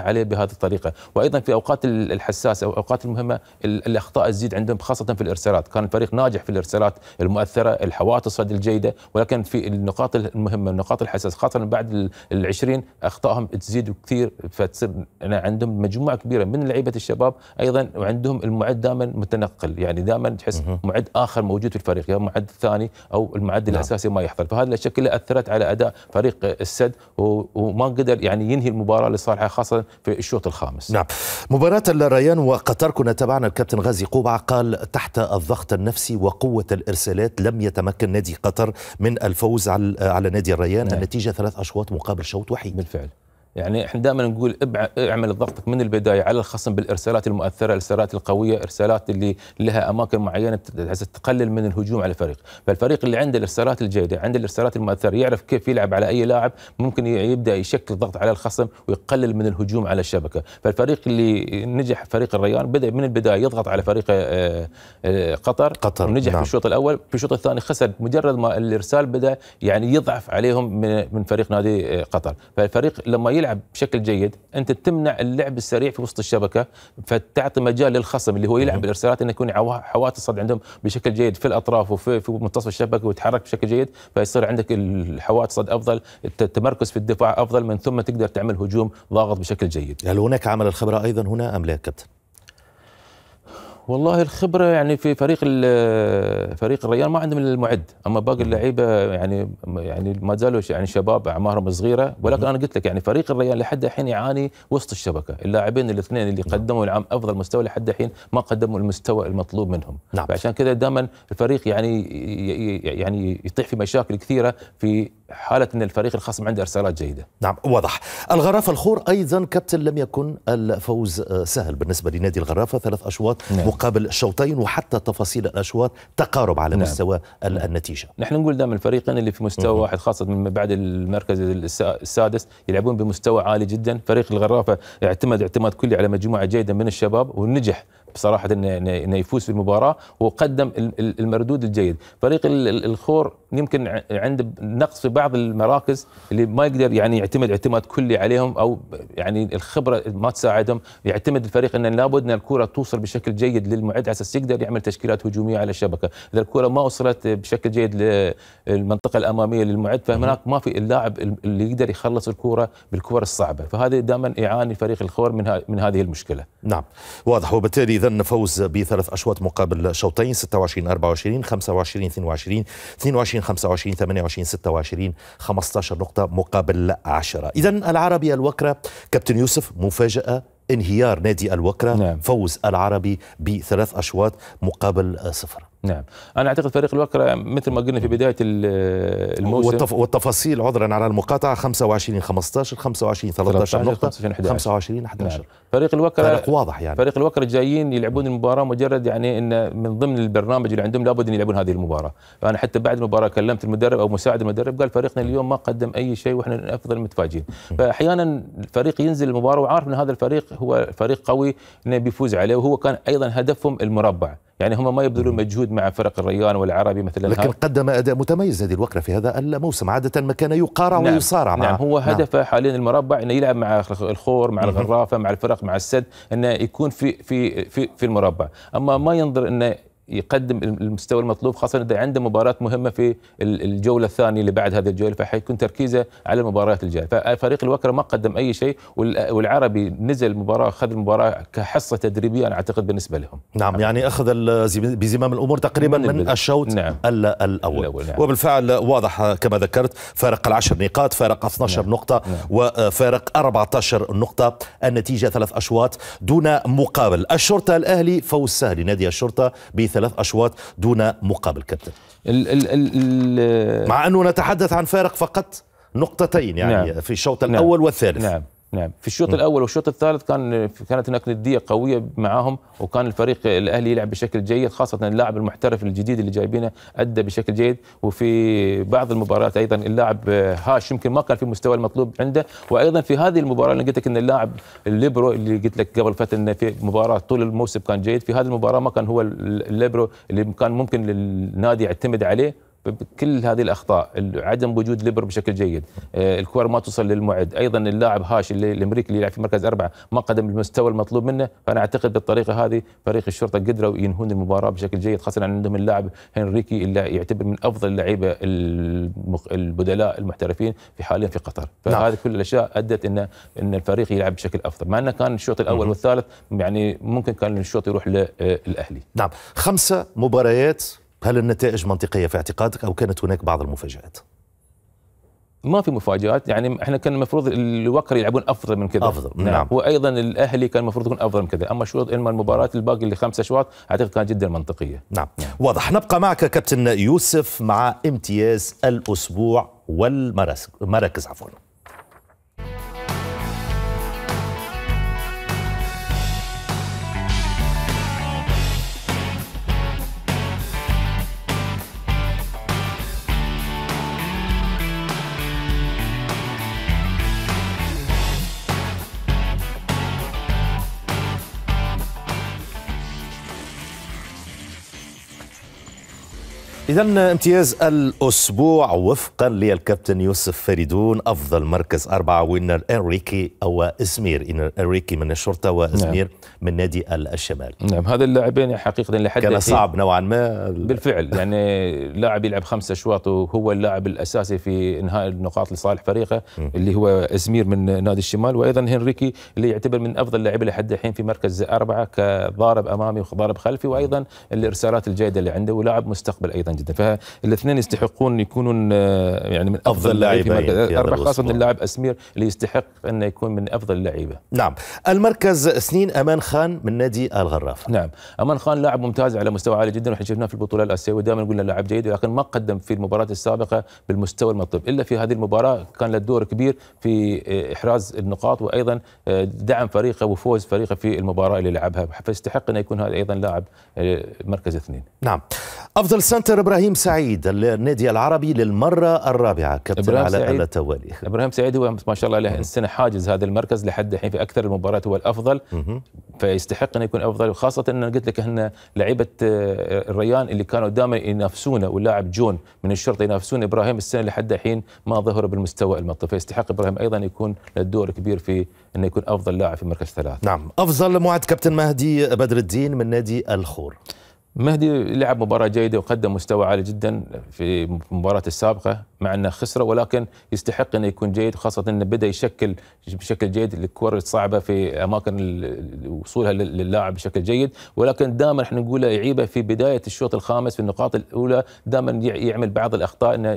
عليه بهذه الطريقه. وايضا في اوقات الحساسه او الاوقات المهمه الاخطاء تزيد عندهم خاصه في الارسالات. كان الفريق ناجح في الارسالات المؤثره، الحوادث الصد الجيده، ولكن في النقاط المهمه النقاط الحساسه خاصه بعد العشرين اخطائهم تزيد كثير، فتصير عندهم مجموعه كبيره من لعيبه الشباب ايضا، وعندهم المعد دائما متنقل، يعني دائما تحس معد اخر موجود في الفريق، يا معد ثاني او المعد نعم. الاساسي ما يحضر. فهذه الاشياء كلها اثرت على اداء فريق السد وما قدر يعني ينهي المباراه لصالحه خاصه في الشوط الخامس. نعم. مباراه الريان وقطر كنا تابعنا الكابتن غازي قوبعه قال تحت الضغط النفسي وقوه الارسالات لم يتمكن نادي قطر من الفوز على على نادي الريان. نعم. النتيجه ثلاث اشواط مقابل شوط وحيد. بالفعل. يعني احنا دائما نقول اعمل ضغطك من البدايه على الخصم بالارسالات المؤثره، الارسالات القويه، ارسالات اللي لها اماكن معينه تقلل من الهجوم على الفريق. فالفريق اللي عنده الارسالات الجيده، عنده الارسالات المؤثره، يعرف كيف يلعب على اي لاعب، ممكن يبدا يشكل ضغط على الخصم ويقلل من الهجوم على الشبكه. فالفريق اللي نجح فريق الريان بدا من البدايه يضغط على فريق قطر قطر ونجح نعم. في الشوط الاول. في الشوط الثاني خسر مجرد ما الارسال بدا يعني يضعف عليهم من من فريق نادي قطر. فالفريق لما يلعب بشكل جيد انت تمنع اللعب السريع في وسط الشبكه، فتعطي مجال للخصم اللي هو يلعب بالارسالات انه يكون حوادث الصد عندهم بشكل جيد في الاطراف وفي في منتصف الشبكه ويتحرك بشكل جيد، فيصير عندك الحوادث الصد افضل، التمركز في الدفاع افضل، من ثم تقدر تعمل هجوم ضاغط بشكل جيد. هل هناك عمل الخبره ايضا هنا ام لا كابتن؟ والله الخبره يعني في فريق فريق الريان ما عندهم المعد، اما باقي اللعيبه يعني يعني ما زالوا يعني شباب اعمارهم صغيره، ولكن انا قلت لك يعني فريق الريان لحد الحين يعاني وسط الشبكه، اللاعبين الاثنين اللي قدموا العام افضل مستوى لحد الحين ما قدموا المستوى المطلوب منهم. نعم. فعشان كذا دائما الفريق يعني يعني يطيح في مشاكل كثيره في حاله ان الفريق الخصم عنده ارسالات جيده. نعم واضح. الغرافه الخور ايضا كابتن لم يكن الفوز سهل بالنسبه لنادي الغرافه، ثلاث اشواط نعم. مقابل شوطين، وحتى تفاصيل الاشواط تقارب على نعم. مستوى النتيجه. نحن نقول دائما الفريقين اللي في مستوى واحد خاصه من بعد المركز السادس يلعبون بمستوى عالي جدا. فريق الغرافه اعتمد اعتماد كلي على مجموعه جيده من الشباب ونجح بصراحه انه يفوز في المباراه وقدم المردود الجيد. فريق الخور يمكن عنده نقص في بعض المراكز اللي ما يقدر يعني يعتمد اعتماد كلي عليهم، او يعني الخبره ما تساعدهم. يعتمد الفريق ان لابد ان الكره توصل بشكل جيد للمعد على اساس يقدر يعمل تشكيلات هجوميه على الشبكه. اذا الكره ما وصلت بشكل جيد للمنطقه الاماميه للمعد فهناك ما في اللاعب اللي يقدر يخلص الكره بالكره الصعبه، فهذا دائما يعاني فريق الخور من من هذه المشكله. نعم واضح. وبالتالي اذا فوز بثلاث اشواط مقابل شوطين، ستة وعشرين أربعة وعشرين، خمسة وعشرين اثنين وعشرين، اثنين وعشرين خمسة وعشرين، ثمانية وعشرين ستة وعشرين، خمسة عشر نقطة مقابل عشرة. إذا العربي الوكرة كابتن يوسف مفاجأة انهيار نادي الوكرة. نعم. فوز العربي بثلاث أشواط مقابل صفر. نعم انا اعتقد فريق الوكرة مثل ما قلنا في بدايه الموسم والتف... والتفاصيل عذرا على المقاطعه خمسة وعشرين خمسة عشر، خمسة وعشرين ثلاثة عشر نقطه، خمسة وعشرين أحد عشر. نعم. فريق الوكرة فريق واضح يعني. فريق الوكرة جايين يلعبون المباراه مجرد يعني ان من ضمن البرنامج اللي عندهم لابد ان يلعبون هذه المباراه. فانا حتى بعد المباراه كلمت المدرب او مساعد المدرب قال فريقنا اليوم ما قدم اي شيء واحنا افضل متفاجئين. فاحيانا الفريق ينزل المباراه وعارف ان هذا الفريق هو فريق قوي انه بيفوز عليه، وهو كان ايضا هدفهم المربع، يعني هم ما يبذلون مجهود مع فرق الريان والعربي مثلا. لكن قدم اداء متميز نادي الوكرة في هذا الموسم، عاده ما كان يقارع نعم. ويصارع معه. نعم هو هدفه نعم. حاليا المربع، انه يلعب مع الخور مع الغرافه مع الفرق مع السد، انه يكون في في في في المربع، اما ما ينظر انه يقدم المستوى المطلوب، خاصة إذا عنده مباراة مهمة في الجولة الثانية اللي بعد هذه الجولة، فحيكون تركيزه على المباريات الجاية. ففريق الوكرة ما قدم أي شيء، والعربي نزل المباراة أخذ المباراة كحصة تدريبية أنا أعتقد بالنسبة لهم. نعم يعني أخذ بزمام الأمور تقريبا من, من الشوط نعم. الأول, الأول نعم. وبالفعل واضح كما ذكرت فارق العشر نقاط، فارق اثنتي عشرة نعم. نقطة نعم. وفارق أربعة عشر نقطة، النتيجة ثلاث أشواط دون مقابل. الشرطة الأهلي فوز سهل نادي الشرطة ثلاث أشواط دون مقابل كابتن، ال ال ال مع أنه نتحدث عن فارق فقط نقطتين يعني نعم. في الشوط الأول نعم. والثالث. نعم نعم في الشوط م. الاول والشوط الثالث كان كانت هناك نديه قويه معاهم، وكان الفريق الاهلي يلعب بشكل جيد، خاصه اللاعب المحترف الجديد اللي جايبينه ادى بشكل جيد، وفي بعض المباريات ايضا اللاعب هاش يمكن ما كان في المستوى المطلوب عنده، وايضا في هذه المباراه اللي قلت لك ان اللاعب الليبرو اللي قلت لك قبل فتره انه في مباراه طول الموسم كان جيد، في هذه المباراه ما كان هو الليبرو اللي كان ممكن النادي يعتمد عليه، كل هذه الاخطاء، عدم وجود ليبر بشكل جيد، الكره ما توصل للمعد، ايضا اللاعب هاش اللي الامريكي اللي يلعب في مركز اربعه ما قدم المستوى المطلوب منه. فانا اعتقد بالطريقه هذه فريق الشرطه قدروا ينهون المباراه بشكل جيد، خاصه عندهم اللاعب هنريكي اللي يعتبر من افضل اللعيبه البدلاء المحترفين في حاليا في قطر. فهذه كل الاشياء ادت ان ان الفريق يلعب بشكل افضل، مع انه كان الشوط الاول والثالث يعني ممكن كان الشوط يروح للاهلي. نعم، خمسه مباريات، هل النتائج منطقيه في اعتقادك او كانت هناك بعض المفاجآت؟ ما في مفاجآت، يعني احنا كان المفروض الوكر يلعبون افضل من كذا. افضل نعم, نعم. وايضا الاهلي كان المفروض يكون افضل من كذا، اما الشوط اما المباراه الباقي اللي خمسه اشواط اعتقد كانت جدا منطقيه. نعم. نعم واضح. نبقى معك كابتن يوسف مع امتياز الاسبوع والمراكز عفوا. إذا امتياز الأسبوع وفقا للكابتن يوسف فريدون، أفضل مركز أربعة وينر إنريكي أو إزمير، إنريكي من الشرطة وإزمير نعم. من نادي الشمال. نعم، هذا اللاعبين حقيقة لحد كان صعب نوعا ما بالفعل، يعني لاعب يلعب خمسة أشواط وهو اللاعب الأساسي في إنهاء النقاط لصالح فريقه م. اللي هو إزمير من نادي الشمال، وأيضا هنريكي اللي يعتبر من أفضل اللاعبين لحد الحين في مركز أربعة كضارب أمامي وضارب خلفي، وأيضا الإرسالات الجيدة اللي عنده ولاعب مستقبل أيضا جدا. فالاثنين يستحقون يكونون يعني من افضل اللاعبين في مركز خاصه اللاعب اسمير اللي يستحق انه يكون من افضل اللعيبه. نعم. المركز اثنين امان خان من نادي الغرافه. نعم، امان خان لاعب ممتاز على مستوى عالي جدا، واحنا شفناه في البطوله الاسيويه ودائما قلنا لاعب جيد، لكن ما قدم في المباراه السابقه بالمستوى المطلوب، الا في هذه المباراه كان له دور كبير في احراز النقاط وايضا دعم فريقه وفوز فريقه في المباراه اللي لعبها، فيستحق انه يكون هذا ايضا لاعب مركز اثنين. نعم. افضل سنتر ابراهيم سعيد النادي العربي للمره الرابعه، كابتن علاء التوالي. ابراهيم سعيد هو ما شاء الله له السنه حاجز هذا المركز لحد الحين في اكثر المباريات هو الافضل، فيستحق انه يكون افضل، وخاصه ان قلت لك ان لعيبه الريان اللي كانوا دائما ينافسونه واللاعب جون من الشرطه ينافسون ابراهيم السنه لحد الحين ما ظهر بالمستوى المطلوب، فيستحق ابراهيم ايضا يكون له دور كبير في انه يكون افضل لاعب في مركز ثلاث. نعم. افضل معد كابتن مهدي بدر الدين من نادي الخور. مهدي لعب مباراة جيدة وقدم مستوى عالي جدا في المباراة السابقة مع أنه خسر، ولكن يستحق أنه يكون جيد، خاصة أنه بدأ يشكل بشكل جيد الكرة الصعبة في أماكن وصولها للاعب بشكل جيد، ولكن دائما احنا نقول يعيبه في بداية الشوط الخامس في النقاط الأولى دائما يعمل بعض الأخطاء، أنه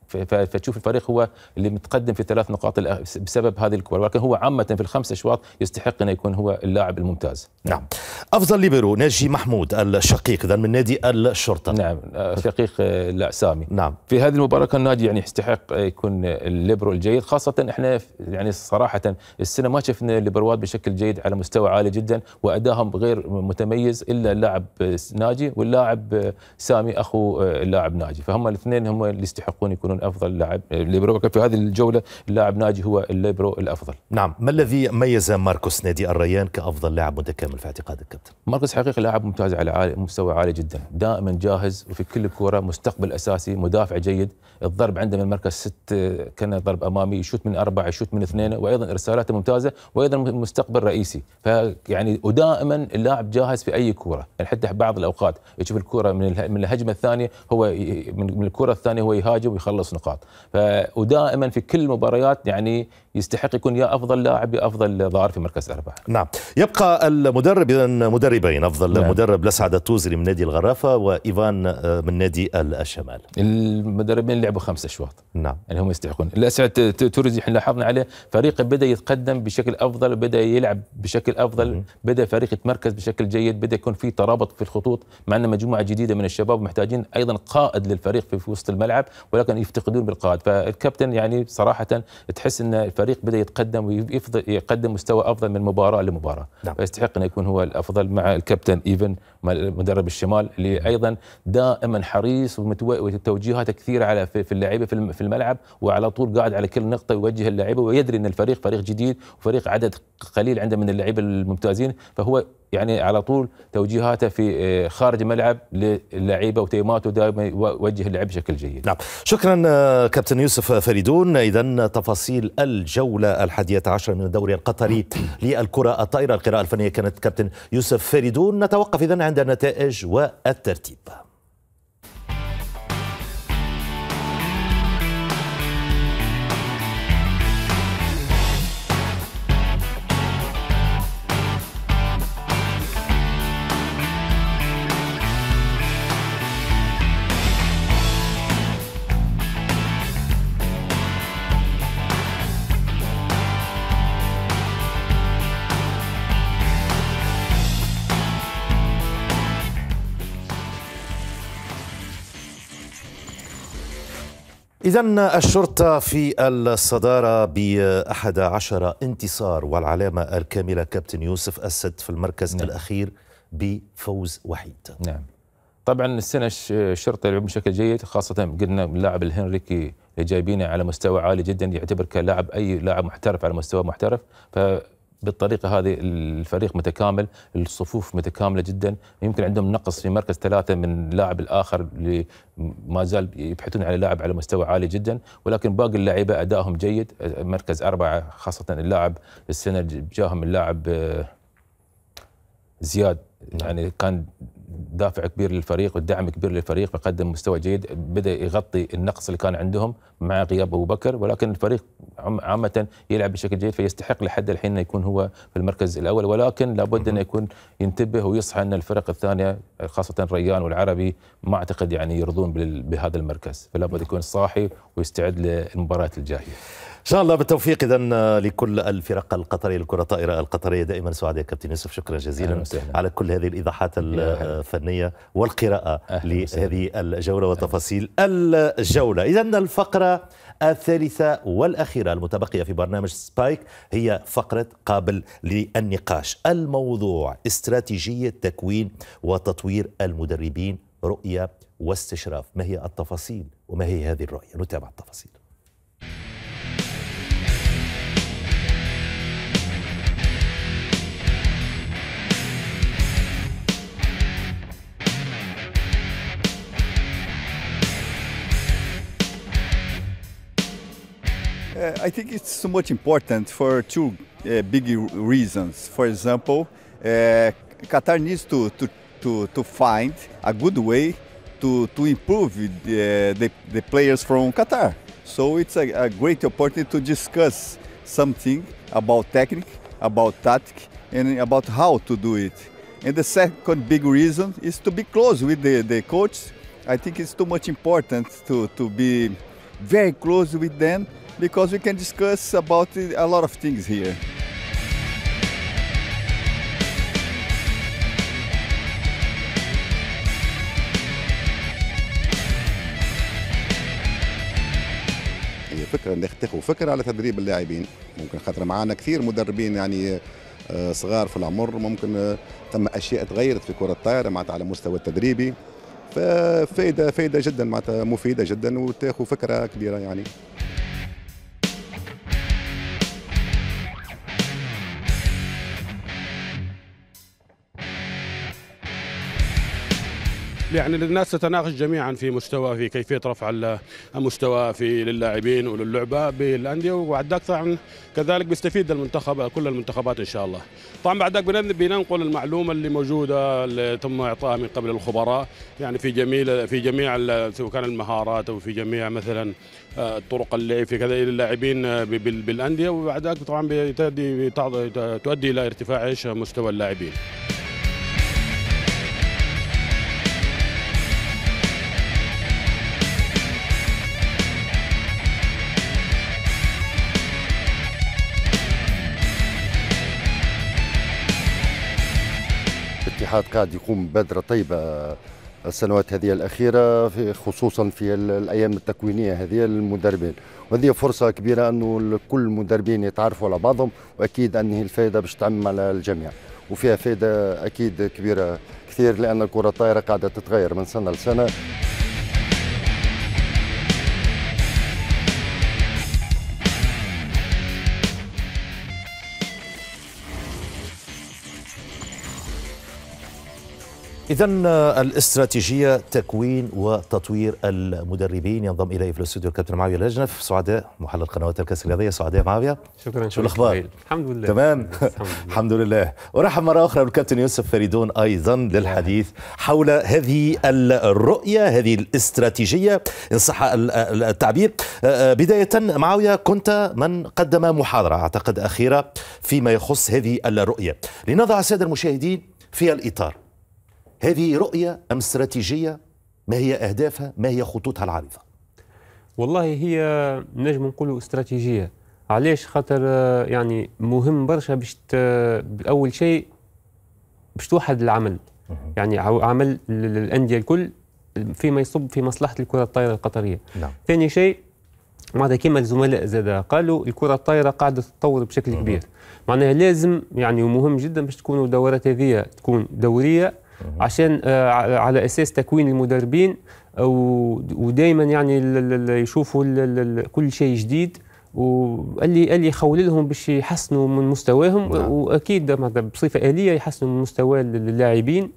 فتشوف الفريق هو اللي متقدم في ثلاث نقاط بسبب هذه الكرة، ولكن هو عامة في الخمس أشواط يستحق أن يكون هو اللاعب الممتاز. نعم. أفضل ليبرو ناجي محمود الشقيق إذا من نادي الشرطة. نعم، شقيق لا سامي. نعم. في هذه المباراة كان ناجي يعني يستحق يكون الليبرو الجيد، خاصة احنا يعني صراحة السنة ما شفنا الليبروات بشكل جيد على مستوى عالي جدا وأداهم غير متميز إلا اللاعب ناجي واللاعب سامي أخو اللاعب ناجي، فهم الاثنين هم اللي يستحقون يكونون افضل لاعب ليبرو. في هذه الجوله اللاعب ناجي هو الليبرو الافضل. نعم. ما الذي ميز ماركوس نادي الريان كافضل لاعب متكامل في اعتقادك كابتن؟ ماركوس حقيقي لاعب ممتاز على عالي مستوى عالي جدا، دائما جاهز وفي كل كوره مستقبل اساسي، مدافع جيد، الضرب عنده من مركز ست كان ضرب امامي، يشوت من اربعه، يشوت من اثنين، وايضا ارسالاته ممتازه، وايضا مستقبل رئيسي، فيعني ودائما اللاعب جاهز في اي كوره، يعني حتى بعض الاوقات يشوف الكوره من من الهجمه الثانيه هو من الكره الثانيه هو يهاجم ويخلص نقاط، ودائما في كل المباريات يعني يستحق يكون يا افضل لاعب يا افضل ظاهر في مركز اربعه. نعم. يبقى المدرب اذا مدربين، افضل نعم. مدرب لسعد التوزري من نادي الغرافه وايفان من نادي الشمال. المدربين لعبوا خمس اشواط. نعم. يعني هم يستحقون. لسعد التوزري احنا لاحظنا عليه فريقه بدا يتقدم بشكل افضل، بدا يلعب بشكل افضل، م- بدا فريق يتمركز بشكل جيد، بدا يكون في ترابط في الخطوط، مع ان مجموعه جديده من الشباب محتاجين ايضا قائد للفريق في وسط الملعب، ولكن يفتقدون بالقائد، فالكابتن يعني صراحه تحس ان الفريق بدا يتقدم ويقدم مستوى افضل من مباراه لمباراه. نعم. فيستحق ان يكون هو الافضل مع الكابتن ايفن مدرب الشمال اللي ايضا دائما حريص وتوجيهاته كثيره على في اللعيبه في الملعب، وعلى طول قاعد على كل نقطه يوجه اللعيبه، ويدري ان الفريق فريق جديد وفريق عدد قليل عنده من اللعيبه الممتازين، فهو يعني على طول توجيهاته في خارج الملعب للعيبه وتيماته دائما يوجه اللعب بشكل جيد. نعم، شكرا كابتن يوسف فريدون. اذا تفاصيل الجوله الحادية عشر من الدوري القطري للكره الطائره، القراءه الفنيه كانت كابتن يوسف فريدون. نتوقف اذا عند النتائج والترتيب. إذن الشرطة في الصدارة بأحد عشر انتصار، والعلامة الكاملة كابتن يوسف أسد في المركز نعم. الأخير بفوز وحيد. نعم طبعا السنة الشرطة يلعب بشكل جيد، خاصة قلنا اللاعب الهنريكي اللي جايبينه على مستوى عالي جدا، يعتبر كلاعب أي لاعب محترف على مستوى محترف. ف بالطريقة هذه الفريق متكامل، الصفوف متكاملة جدا. يمكن عندهم نقص في مركز ثلاثة من اللاعب الآخر اللي ما زال يبحثون على لاعب على مستوى عالي جدا، ولكن باقي اللعيبة أدائهم جيد. مركز أربعة خاصة اللاعب السنة جاهم اللاعب زياد، يعني كان دافع كبير للفريق والدعم كبير للفريق، فقدم مستوى جيد، بدأ يغطي النقص اللي كان عندهم مع غياب أبو بكر. ولكن الفريق عامة يلعب بشكل جيد، فيستحق لحد الحين أن يكون هو في المركز الأول. ولكن لابد أن يكون ينتبه ويصحى أن الفرق الثانية خاصة الريان والعربي ما أعتقد يعني يرضون بهذا المركز، فلا بد يكون صاحي ويستعد للمباراة الجاية. إن شاء الله بالتوفيق إذا لكل الفرق القطرية للكرة الطائرة القطرية. دائما سعداء كابتن يوسف، شكرا جزيلا على كل هذه الإيضاحات الفنية والقراءة لهذه الجولة وتفاصيل الجولة. إذا الفقرة الثالثة والأخيرة المتبقية في برنامج سبايك هي فقرة قابل للنقاش. الموضوع استراتيجية تكوين وتطوير المدربين، رؤية واستشراف. ما هي التفاصيل وما هي هذه الرؤية؟ نتابع التفاصيل. Uh, I think it's so much important for two uh, big reasons. For example, uh, Qatar needs to, to, to, to find a good way to, to improve the, the, the players from Qatar. So it's a, a great opportunity to discuss something about technique, about tactic, and about how to do it. And the second big reason is to be close with the, the coach. I think it's too much important to, to be very close with them, because we can discuss about a lot of things here. هي فكرة نتخذ فكرة على تدريب اللاعبين، ممكن خاطر معنا كثير مدربين يعني صغار في العمر، ممكن ثم أشياء تغيرت في كرة الطائرة معناتها على مستوى التدريبي، ففائدة فائدة جدا معناتها مفيدة جدا وتاخذ فكرة كبيرة يعني. يعني الناس تتناقش جميعا في مستوى في كيفيه رفع المستوى في للاعبين وللعبه بالانديه، وبعد ذاك طبعا كذلك بيستفيد المنتخب كل المنتخبات ان شاء الله. طبعا بعد ذاك بننقل المعلومه اللي موجوده اللي تم اعطائها من قبل الخبراء، يعني في جميع في جميع سواء كان المهارات او في جميع مثلا طرق اللعب في كذا للاعبين بالانديه، وبعد ذاك طبعا بتؤدي تؤدي الى ارتفاع مستوى اللاعبين. الاتحاد قاعد يقوم ببادرة طيبة السنوات هذه الأخيرة، في خصوصا في الأيام التكوينية هذه للمدربين، وهذه فرصة كبيرة أنه كل المدربين يتعرفوا على بعضهم، وأكيد أن الفائدة باش تعم على الجميع، وفيها فائدة أكيد كبيرة كثير، لأن الكرة الطائرة قاعدة تتغير من سنة لسنة. إذا الاستراتيجية تكوين وتطوير المدربين. ينضم إلي في الاستوديو الكابتن معاوية الأجنف، سعداء محلل قنوات الكاس الرياضية. سعداء معاوية، شكرا. شو الأخبار؟ الحمد لله تمام. الحمد لله. ورحب مرة أخرى بالكابتن يوسف فريدون أيضا للحديث حول هذه الرؤية، هذه الاستراتيجية إن صح التعبير. بداية معاوية، كنت من قدم محاضرة أعتقد أخيرة فيما يخص هذه الرؤية، لنضع السادة المشاهدين في الإطار. هذه رؤية أم استراتيجية؟ ما هي أهدافها؟ ما هي خطوطها العريضة؟ والله هي نجم نقولوا استراتيجية. علاش؟ خاطر يعني مهم برشا باش أول شيء باش توحد العمل، يعني عمل الأندية الكل فيما يصب في مصلحة الكرة الطائرة القطرية. نعم. ثاني شيء معناتها كما الزملاء زاد قالوا الكرة الطائرة قاعدة تتطور بشكل كبير، معناها لازم يعني ومهم جدا باش تكون الدورات هذه تكون دورية عشان على اساس تكوين المدربين، ودائما يعني يشوفوا كل شيء جديد واللي اللي يخول لهم باش يحسنوا من مستواهم. نعم. واكيد بصفه اليه يحسنوا من مستوى اللاعبين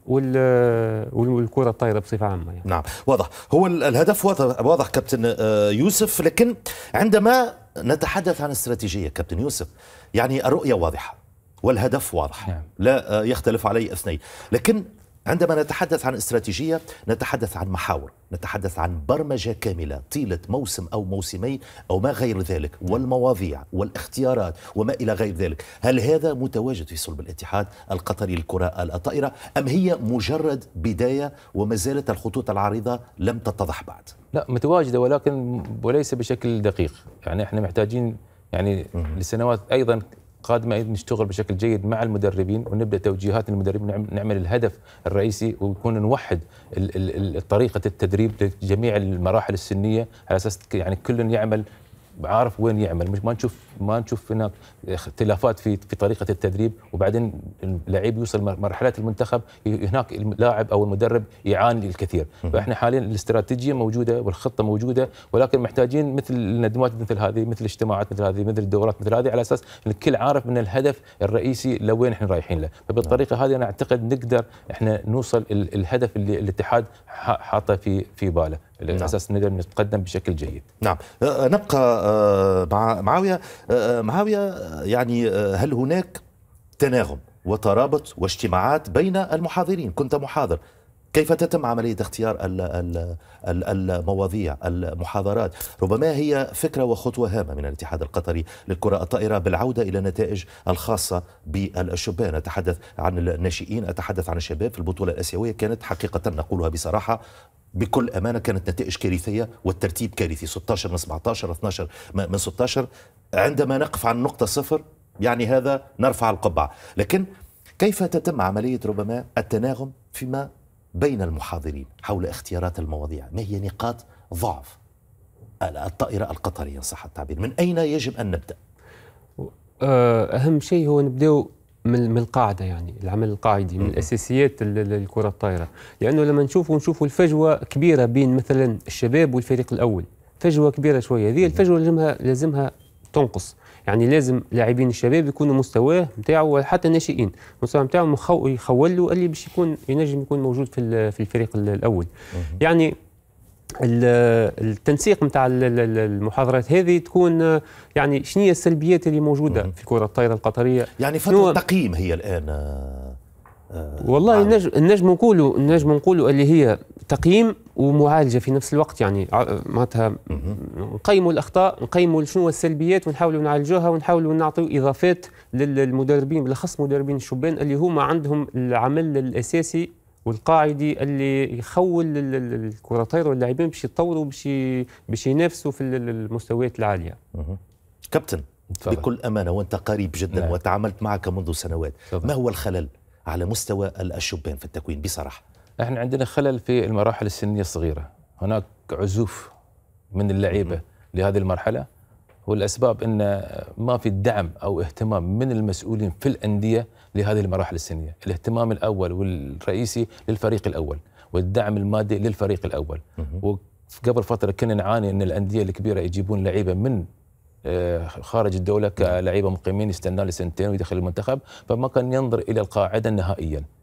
والكره الطايره بصفه عامه يعني. نعم، واضح. هو الهدف واضح, واضح كابتن يوسف، لكن عندما نتحدث عن استراتيجيه كابتن يوسف، يعني الرؤيه واضحه والهدف واضح. نعم. لا يختلف عليه اثنين، لكن عندما نتحدث عن استراتيجية نتحدث عن محاور، نتحدث عن برمجة كاملة طيلة موسم أو موسمين أو ما غير ذلك، والمواضيع والاختيارات وما إلى غير ذلك. هل هذا متواجد في صلب الاتحاد القطري للكرة الطائرة أم هي مجرد بداية وما زالت الخطوط العريضة لم تتضح بعد؟ لا، متواجدة ولكن وليس بشكل دقيق. يعني احنا محتاجين يعني لسنوات أيضا قادمة نشتغل بشكل جيد مع المدربين ونبدأ توجيهات المدربين، نعمل الهدف الرئيسي ويكون نوحد طريقة التدريب لجميع المراحل السنية على أساس يعني كل يعمل عارف وين يعمل، مش ما نشوف ما نشوف هناك اختلافات في في طريقه التدريب، وبعدين اللعيب يوصل مرحله المنتخب هناك اللاعب او المدرب يعاني الكثير. فاحنا حاليا الاستراتيجيه موجوده والخطه موجوده، ولكن محتاجين مثل الندوات مثل هذه، مثل الاجتماعات مثل هذه، مثل الدورات مثل هذه، على اساس ان الكل عارف ان الهدف الرئيسي لوين احنا رايحين له. فبالطريقه هذه انا اعتقد نقدر احنا نوصل الهدف اللي الاتحاد حاطه في في باله، على اساس نقدر نتقدم بشكل جيد. نعم. نبقى مع معاوية. معاوية، يعني هل هناك تناغم وترابط واجتماعات بين المحاضرين؟ كنت محاضر، كيف تتم عملية اختيار المواضيع المحاضرات؟ ربما هي فكرة وخطوة هامة من الاتحاد القطري للكرة الطائرة بالعودة إلى النتائج الخاصة بالشبان. أتحدث عن الناشئين، أتحدث عن الشباب. في البطولة الآسيوية كانت حقيقة نقولها بصراحة بكل أمانة كانت نتائج كارثية والترتيب كارثي، ستة عشر من سبعة عشر، اثني عشر من ستة عشر. عندما نقف عن نقطة صفر يعني هذا نرفع القبعة. لكن كيف تتم عملية ربما التناغم فيما بين المحاضرين حول اختيارات المواضيع؟ ما هي نقاط ضعف الطائرة القطرية إن صح التعبير؟ من أين يجب أن نبدأ؟ أهم شيء هو نبدأ من القاعدة، يعني العمل القاعدي من الأساسيات الكرة الطائرة، لأنه لما نشوفوا نشوفوا الفجوة كبيرة بين مثلا الشباب والفريق الأول، فجوة كبيرة شوية. هذه الفجوة لازمها لازمها تنقص، يعني لازم لاعبين الشباب يكونوا مستواه نتاعو، وحتى الناشئين المستوى نتاعو يخول له اللي باش يكون ينجم يكون موجود في في الفريق الأول. يعني التنسيق نتاع المحاضرات هذه تكون يعني شنو هي السلبيات اللي موجوده في الكره الطائره القطريه؟ يعني فتره تقييم هي الان. آه والله نجم نجم نقولوا نجم نقولوا اللي هي تقييم ومعالجه في نفس الوقت، يعني معناتها نقيموا الاخطاء، نقيموا شنو السلبيات ونحاولوا نعالجوها، ونحاولوا نعطيو اضافات للمدربين بالاخص مدربين الشبان اللي هما عندهم العمل الاساسي والقاعدي اللي يخول الكرة الطائرة واللاعبين باش يتطوروا باش باش ينافسوا في المستويات العالية. كابتن فضل. بكل أمانة وأنت قريب جدا. نعم. وتعاملت معك منذ سنوات. فضل. ما هو الخلل على مستوى الشبان في التكوين بصراحة؟ احنا عندنا خلل في المراحل السنية الصغيرة، هناك عزوف من اللعيبة لهذه المرحلة، والأسباب أن ما في دعم أو اهتمام من المسؤولين في الأندية لهذه المراحل السنية. الاهتمام الأول والرئيسي للفريق الأول، والدعم المادي للفريق الأول. وقبل فترة كنا نعاني أن الأندية الكبيرة يجيبون لعيبة من خارج الدولة كلاعيبة مقيمين، يستنى لسنتين ويدخل المنتخب، فما كان ينظر إلى القاعدة نهائيا.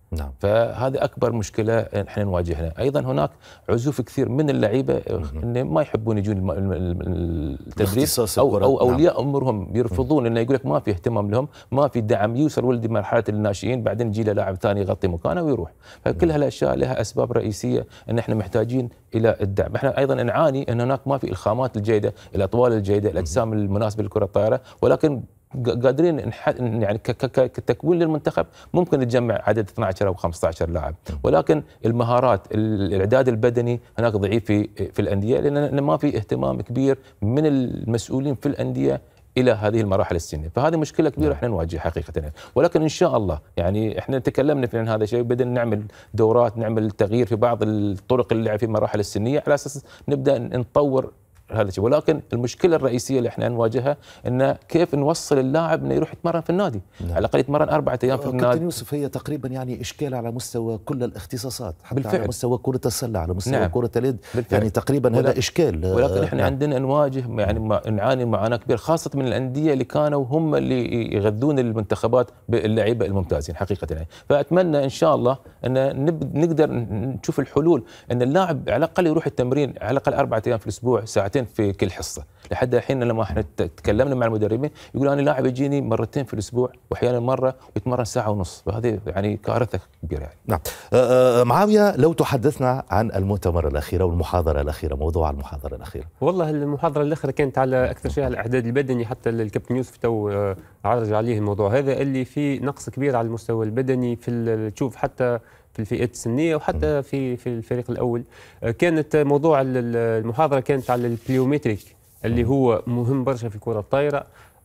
نعم. فهذه اكبر مشكله احنا نواجهها. ايضا هناك عزوف كثير من اللعيبه ان ما يحبون يجون التدريب او او اولياء نعم. امورهم يرفضون، انه يقول لك ما في اهتمام لهم، ما في دعم، يوصل ولدي مرحله الناشئين بعدين يجي له لاعب ثاني يغطي مكانه ويروح. فكل هالاشياء لها اسباب رئيسيه ان احنا محتاجين الى الدعم. احنا ايضا نعاني ان هناك ما في الخامات الجيده، الاطوال الجيده، الاجسام المناسبه لكره الطائره، ولكن قادرين يعني كتكوين للمنتخب ممكن نجمع عدد اثني عشر او خمسة عشر لاعب، ولكن المهارات الاعداد البدني هناك ضعيف في في الانديه، لان ما في اهتمام كبير من المسؤولين في الانديه الى هذه المراحل السنيه، فهذه مشكله كبيره احنا نواجهها حقيقه. ولكن ان شاء الله يعني احنا تكلمنا في هذا الشيء، بدنا نعمل دورات، نعمل تغيير في بعض الطرق اللعب في المراحل السنيه على اساس نبدا نطور هذا الشيء. ولكن المشكله الرئيسيه اللي احنا نواجهها ان كيف نوصل اللاعب انه يروح يتمرن في النادي، نعم. على الاقل يتمرن اربعة ايام في النادي. كابتن يوسف، هي تقريبا يعني اشكال على مستوى كل الاختصاصات، حتى بالفعل. على مستوى كره السله، على مستوى نعم. كره اليد، بالفعل. يعني تقريبا هذا اشكال. ولكن احنا نعم. عندنا نواجه يعني نعاني معاناه كبيره، خاصه من الانديه اللي كانوا هم اللي يغذون المنتخبات باللعيبه الممتازين حقيقه يعني. فاتمنى ان شاء الله ان نقدر نشوف الحلول، ان اللاعب على الاقل يروح التمرين على الاقل اربعة ايام في الاسبوع، ساعتين في كل حصه. لحد الحين لما احنا تكلمنا مع المدربين يقولوا انا لاعب يجيني مرتين في الاسبوع واحيانا مره ويتمرن ساعه ونص، فهذه يعني كارثه كبيره يعني. نعم. أه معاويه، لو تحدثنا عن المؤتمر الاخيره والمحاضره الاخيره، موضوع المحاضره الاخيره. والله المحاضره الاخيره كانت على اكثر شيء على الاعداد البدني، حتى الكابتن يوسف تو عرج عليه الموضوع هذا، اللي فيه نقص كبير على المستوى البدني في تشوف حتى في الفئات السنيه وحتى في في الفريق الاول. كانت موضوع المحاضره كانت على البليومتريك اللي هو مهم برشا في كرة الطائرة.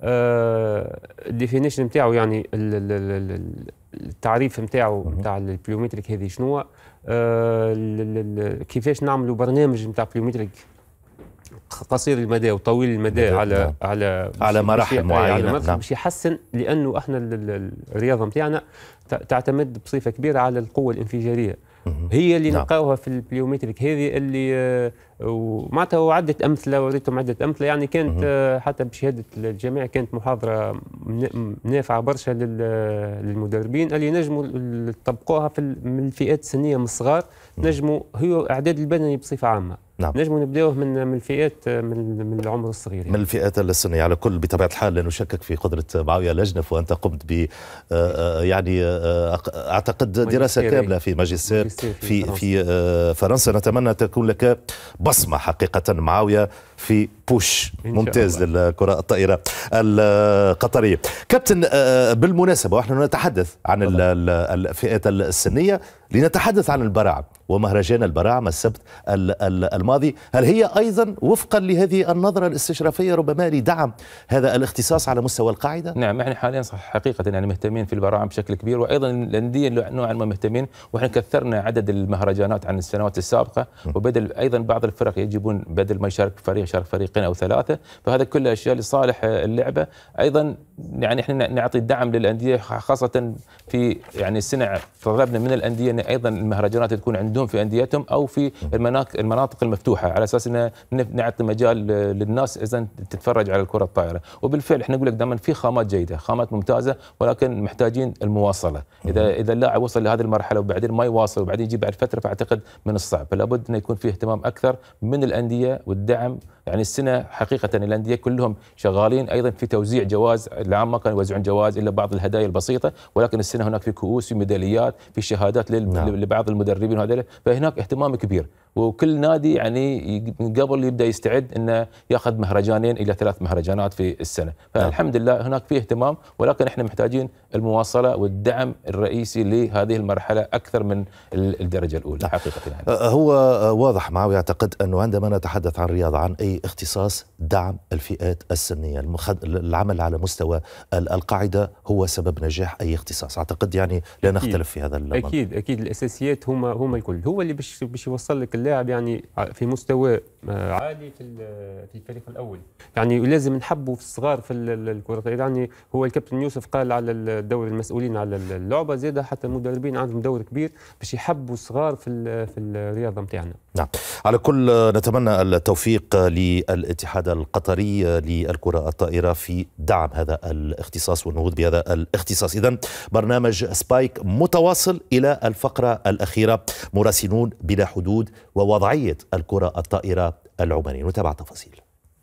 الديفينيشن نتاعو يعني التعريف نتاعو نتاع البليومتريك هذه شنو، كيفاش نعملوا برنامج نتاع بليومتريك قصير المدى وطويل المدى على نعم. على على مراحل معينه نعم. باش يحسن، لانه احنا الرياضه نتاعنا تعتمد بصفه كبيره على القوه الانفجاريه، هي اللي نعم. نلقاوها في البليومتريك هذه اللي ومعناتها عدة أمثلة، وريتهم عدة أمثلة يعني كانت حتى بشهادة الجميع كانت محاضرة نافعة برشا للمدربين اللي نجموا يطبقوها في من الفئات السنية من الصغار، نجموا هي إعداد البدني بصفة عامة. نعم. نجموا نبداوه من من الفئات من من العمر الصغير يعني. من الفئات السنيه على كل. بطبيعه الحال لا نشكك في قدره معاويه لجنف، وانت قمت ب يعني اعتقد دراسه كامله في ماجستير في في فرنسا. نتمنى ان تكون لك بصمه حقيقه معاويه في بوش ممتاز للكره الطائره القطريه. كابتن، بالمناسبه ونحن نتحدث عن الفئات السنيه، لنتحدث عن البراعم ومهرجان البراعم السبت الماضي. هل هي أيضا وفقا لهذه النظرة الاستشرافية ربما لدعم هذا الاختصاص على مستوى القاعدة؟ نعم، احنا حاليا صح حقيقة يعني مهتمين في البراعم بشكل كبير، وأيضا الأندية نوعا ما مهتمين، وإحنا كثرنا عدد المهرجانات عن السنوات السابقة، وبدل أيضا بعض الفرق يجيبون بدل ما يشارك فريق يشارك فريقين أو ثلاثة، فهذا كله أشياء لصالح اللعبة. أيضا يعني احنا نعطي دعم للأندية، خاصة في يعني السنة طلبنا من الأندية أن أيضا المهرجانات تكون عندهم في أنديتهم أو في المناطق المفتوحة، على أساس أن نعطي مجال للناس إذا تتفرج على الكرة الطائرة. وبالفعل احنا نقول لك دائما في خامات جيدة، خامات ممتازة، ولكن محتاجين المواصلة. إذا إذا اللاعب وصل لهذه المرحلة وبعدين ما يواصل وبعدين يجي بعد فترة، فأعتقد من الصعب، فلا بد أن يكون في اهتمام أكثر من الأندية والدعم. يعني السنة حقيقة الأندية كلهم شغالين أيضا في توزيع جوائز، العام ما كانوا يوزعون جوائز إلا بعض الهدايا البسيطة، ولكن السنة هناك في كؤوس، في ميداليات، في شهادات لبعض المدربين وهذول، فهناك اهتمام كبير. وكل نادي يعني قبل يبدأ يستعد أنه يأخذ مهرجانين إلى ثلاث مهرجانات في السنة، فالحمد لله هناك في اهتمام، ولكن احنا محتاجين المواصلة والدعم الرئيسي لهذه المرحلة أكثر من الدرجة الأولى حقيقة يعني. هو واضح معاوية، أعتقد أنه عندما نتحدث عن الرياضة عن أي اختصاص، دعم الفئات السنية، المخد... العمل على مستوى القاعدة هو سبب نجاح أي اختصاص. أعتقد يعني لا نختلف في هذا المنطق. أكيد أكيد الأساسيات هما هما الكل، هو اللي باش باش يوصل لك اللاعب يعني في مستوى عالي في في الفريق الأول. يعني لازم نحبوا في الصغار في الكرة، يعني هو الكابتن يوسف قال على الدوري المسؤولين على اللعبه، زياده حتى المدربين عندهم دور كبير باش يحبوا الصغار في في الرياضه نتاعنا. نعم، على كل نتمنى التوفيق للاتحاد القطري للكره الطائره في دعم هذا الاختصاص والنهوض بهذا الاختصاص. اذا برنامج سبايك متواصل الى الفقره الاخيره، مراسلون بلا حدود ووضعيه الكره الطائره العمانيه. نتابع تفاصيل.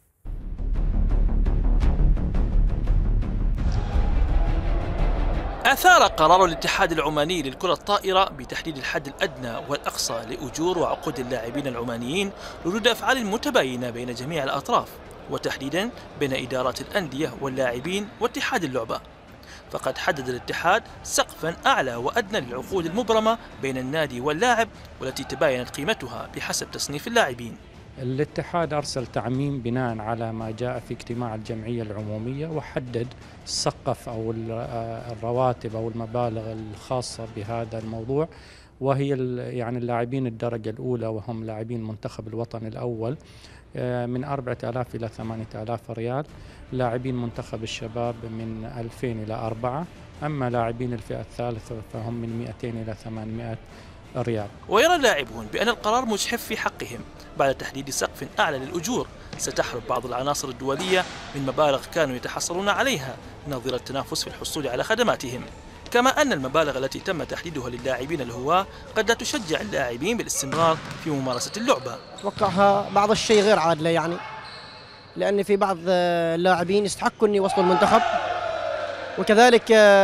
أثار قرار الاتحاد العماني للكرة الطائرة بتحديد الحد الأدنى والأقصى لأجور وعقود اللاعبين العمانيين ردود أفعال متباينة بين جميع الأطراف، وتحديدا بين إدارات الأندية واللاعبين واتحاد اللعبة. فقد حدد الاتحاد سقفا أعلى وأدنى للعقود المبرمة بين النادي واللاعب، والتي تباينت قيمتها بحسب تصنيف اللاعبين. الاتحاد أرسل تعميم بناء على ما جاء في اجتماع الجمعية العمومية، وحدد السقف أو الرواتب أو المبالغ الخاصة بهذا الموضوع، وهي يعني اللاعبين الدرجة الأولى وهم لاعبين المنتخب الوطني الأول من أربعة آلاف إلى ثمانية آلاف ريال، لاعبين منتخب الشباب من ألفين إلى أربعة، أما لاعبين الفئة الثالثة فهم من مئتين إلى ثمانمئة ريال. ويرى اللاعبون بأن القرار مجحف في حقهم بعد تحديد سقف أعلى للأجور ستحرم بعض العناصر الدولية من مبالغ كانوا يتحصلون عليها نظير التنافس في الحصول على خدماتهم، كما أن المبالغ التي تم تحديدها للاعبين الهواة قد لا تشجع اللاعبين بالاستمرار في ممارسة اللعبة. أتوقعها بعض الشيء غير عادلة، يعني لأن في بعض اللاعبين يستحقوا أن يوصلوا المنتخب، وكذلك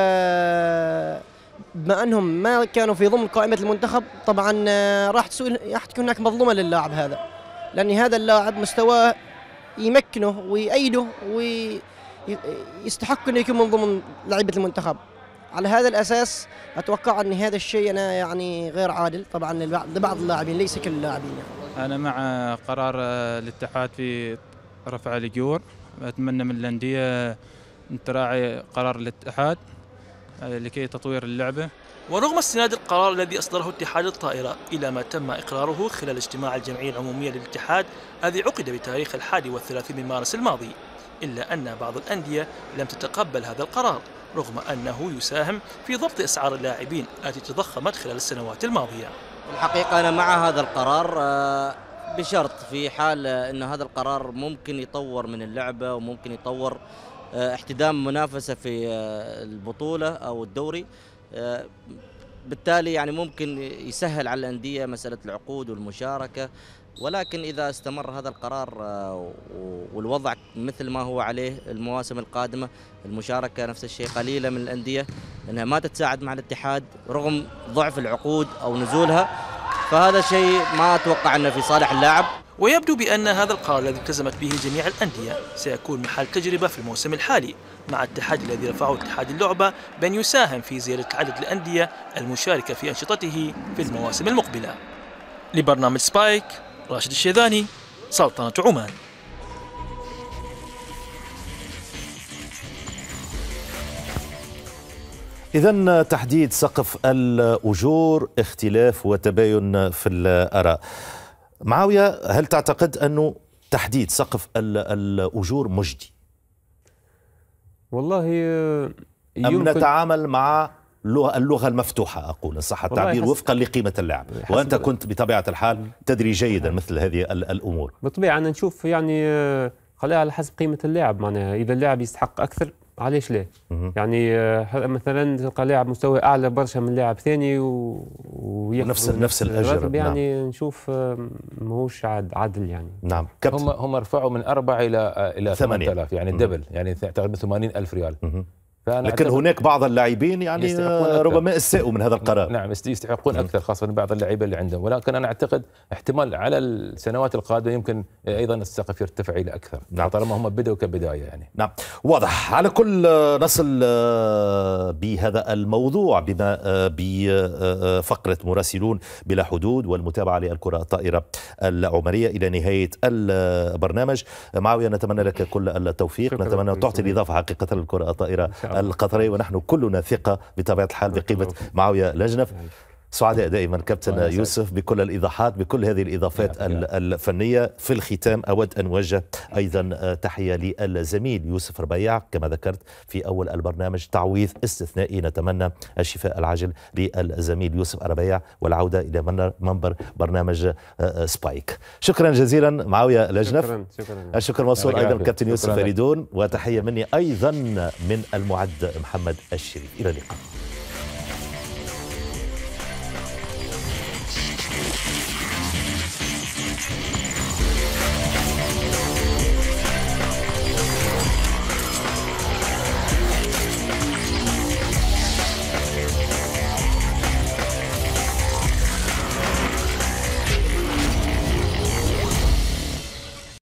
بما أنهم ما كانوا في ضمن قائمة المنتخب طبعا راح راح تكون هناك مظلومة للاعب هذا، لأن هذا اللاعب مستواه يمكنه ويأيده ويستحق أنه يكون من ضمن لعيبة المنتخب. على هذا الأساس أتوقع أن هذا الشيء أنا يعني غير عادل طبعا لبعض اللاعبين، ليس كل اللاعبين يعني. أنا مع قرار الاتحاد في رفع الأجور، أتمنى من الأندية أن تراعي قرار الاتحاد لكي تطوير اللعبة. ورغم استناد القرار الذي أصدره اتحاد الطائرة إلى ما تم إقراره خلال اجتماع الجمعية العمومية للاتحاد الذي عقد بتاريخ الحادي والثلاثين من مارس الماضي، إلا أن بعض الأندية لم تتقبل هذا القرار رغم أنه يساهم في ضبط أسعار اللاعبين التي تضخمت خلال السنوات الماضية. الحقيقة أنا مع هذا القرار بشرط في حال أن هذا القرار ممكن يطور من اللعبة وممكن يطور احتدام منافسة في البطولة أو الدوري، بالتالي يعني ممكن يسهل على الأندية مسألة العقود والمشاركة. ولكن إذا استمر هذا القرار والوضع مثل ما هو عليه المواسم القادمة، المشاركة نفس الشيء قليلة من الأندية لأنها ما تتساعد مع الاتحاد رغم ضعف العقود أو نزولها، فهذا شيء ما أتوقع أنه في صالح اللاعب. ويبدو بأن هذا القرار الذي التزمت به جميع الأندية سيكون محل تجربة في الموسم الحالي مع التحدي الذي رفعه اتحاد اللعبة بأن يساهم في زيادة عدد الأندية المشاركة في أنشطته في المواسم المقبلة. لبرنامج سبايك، راشد الشيذاني، سلطنة عمان. إذن تحديد سقف الأجور، اختلاف وتباين في الآراء. معاوية، هل تعتقد أنه تحديد سقف الأجور مجدي؟ والله أم نتعامل مع اللغة المفتوحة، أقول صح التعبير، وفقا لقيمة اللاعب، وأنت كنت بطبيعة الحال تدري جيدا مثل هذه الأمور. بالطبيعة أنا نشوف يعني خليها على حسب قيمة اللاعب، معناها إذا اللاعب يستحق أكثر علاش لا؟ يعني مثلا تلقى لاعب مستوى اعلى برشا من لاعب ثاني ونفس نفس الاجر، يعني نعم. نشوف ماهوش عادل يعني. نعم. هم هم رفعوا من أربعة الى الى ثمانية آلاف، يعني الدبل، يعني تقريبا ثمانين ألف ريال. لكن هناك بعض اللاعبين يعني ربما استاءوا من هذا القرار. نعم، يستحقون اكثر، خاصه بعض اللاعبين اللي عندهم، ولكن انا اعتقد احتمال على السنوات القادمه يمكن ايضا السقف يرتفع الى اكثر. نعم. طالما هم بدأوا كبدايه يعني. نعم، واضح. على كل نصل بهذا الموضوع بما بفقره مراسلون بلا حدود والمتابعه للكره الطائره العمانيه الى نهايه البرنامج. معاويه، نتمنى لك كل التوفيق، نتمنى ان تعطي الاضافه حقيقه للكره الطائره القطري، ونحن كلنا ثقة بطبيعة الحال بقيمة معاوية لجنف. سعداء دائما كابتن يوسف بكل الإيضاحات، بكل هذه الإضافات الفنية. في الختام أود أن أوجه أيضا تحية للزميل يوسف ربيع، كما ذكرت في أول البرنامج تعويض استثنائي، نتمنى الشفاء العاجل للزميل يوسف ربيع والعودة إلى منبر برنامج سبايك. شكرا جزيلا معاوية لجنف. شكرا شكرا. الشكر موصول أيضا كابتن يوسف فريدون، وتحية مني أيضا من المعد محمد الشريف. إلى اللقاء.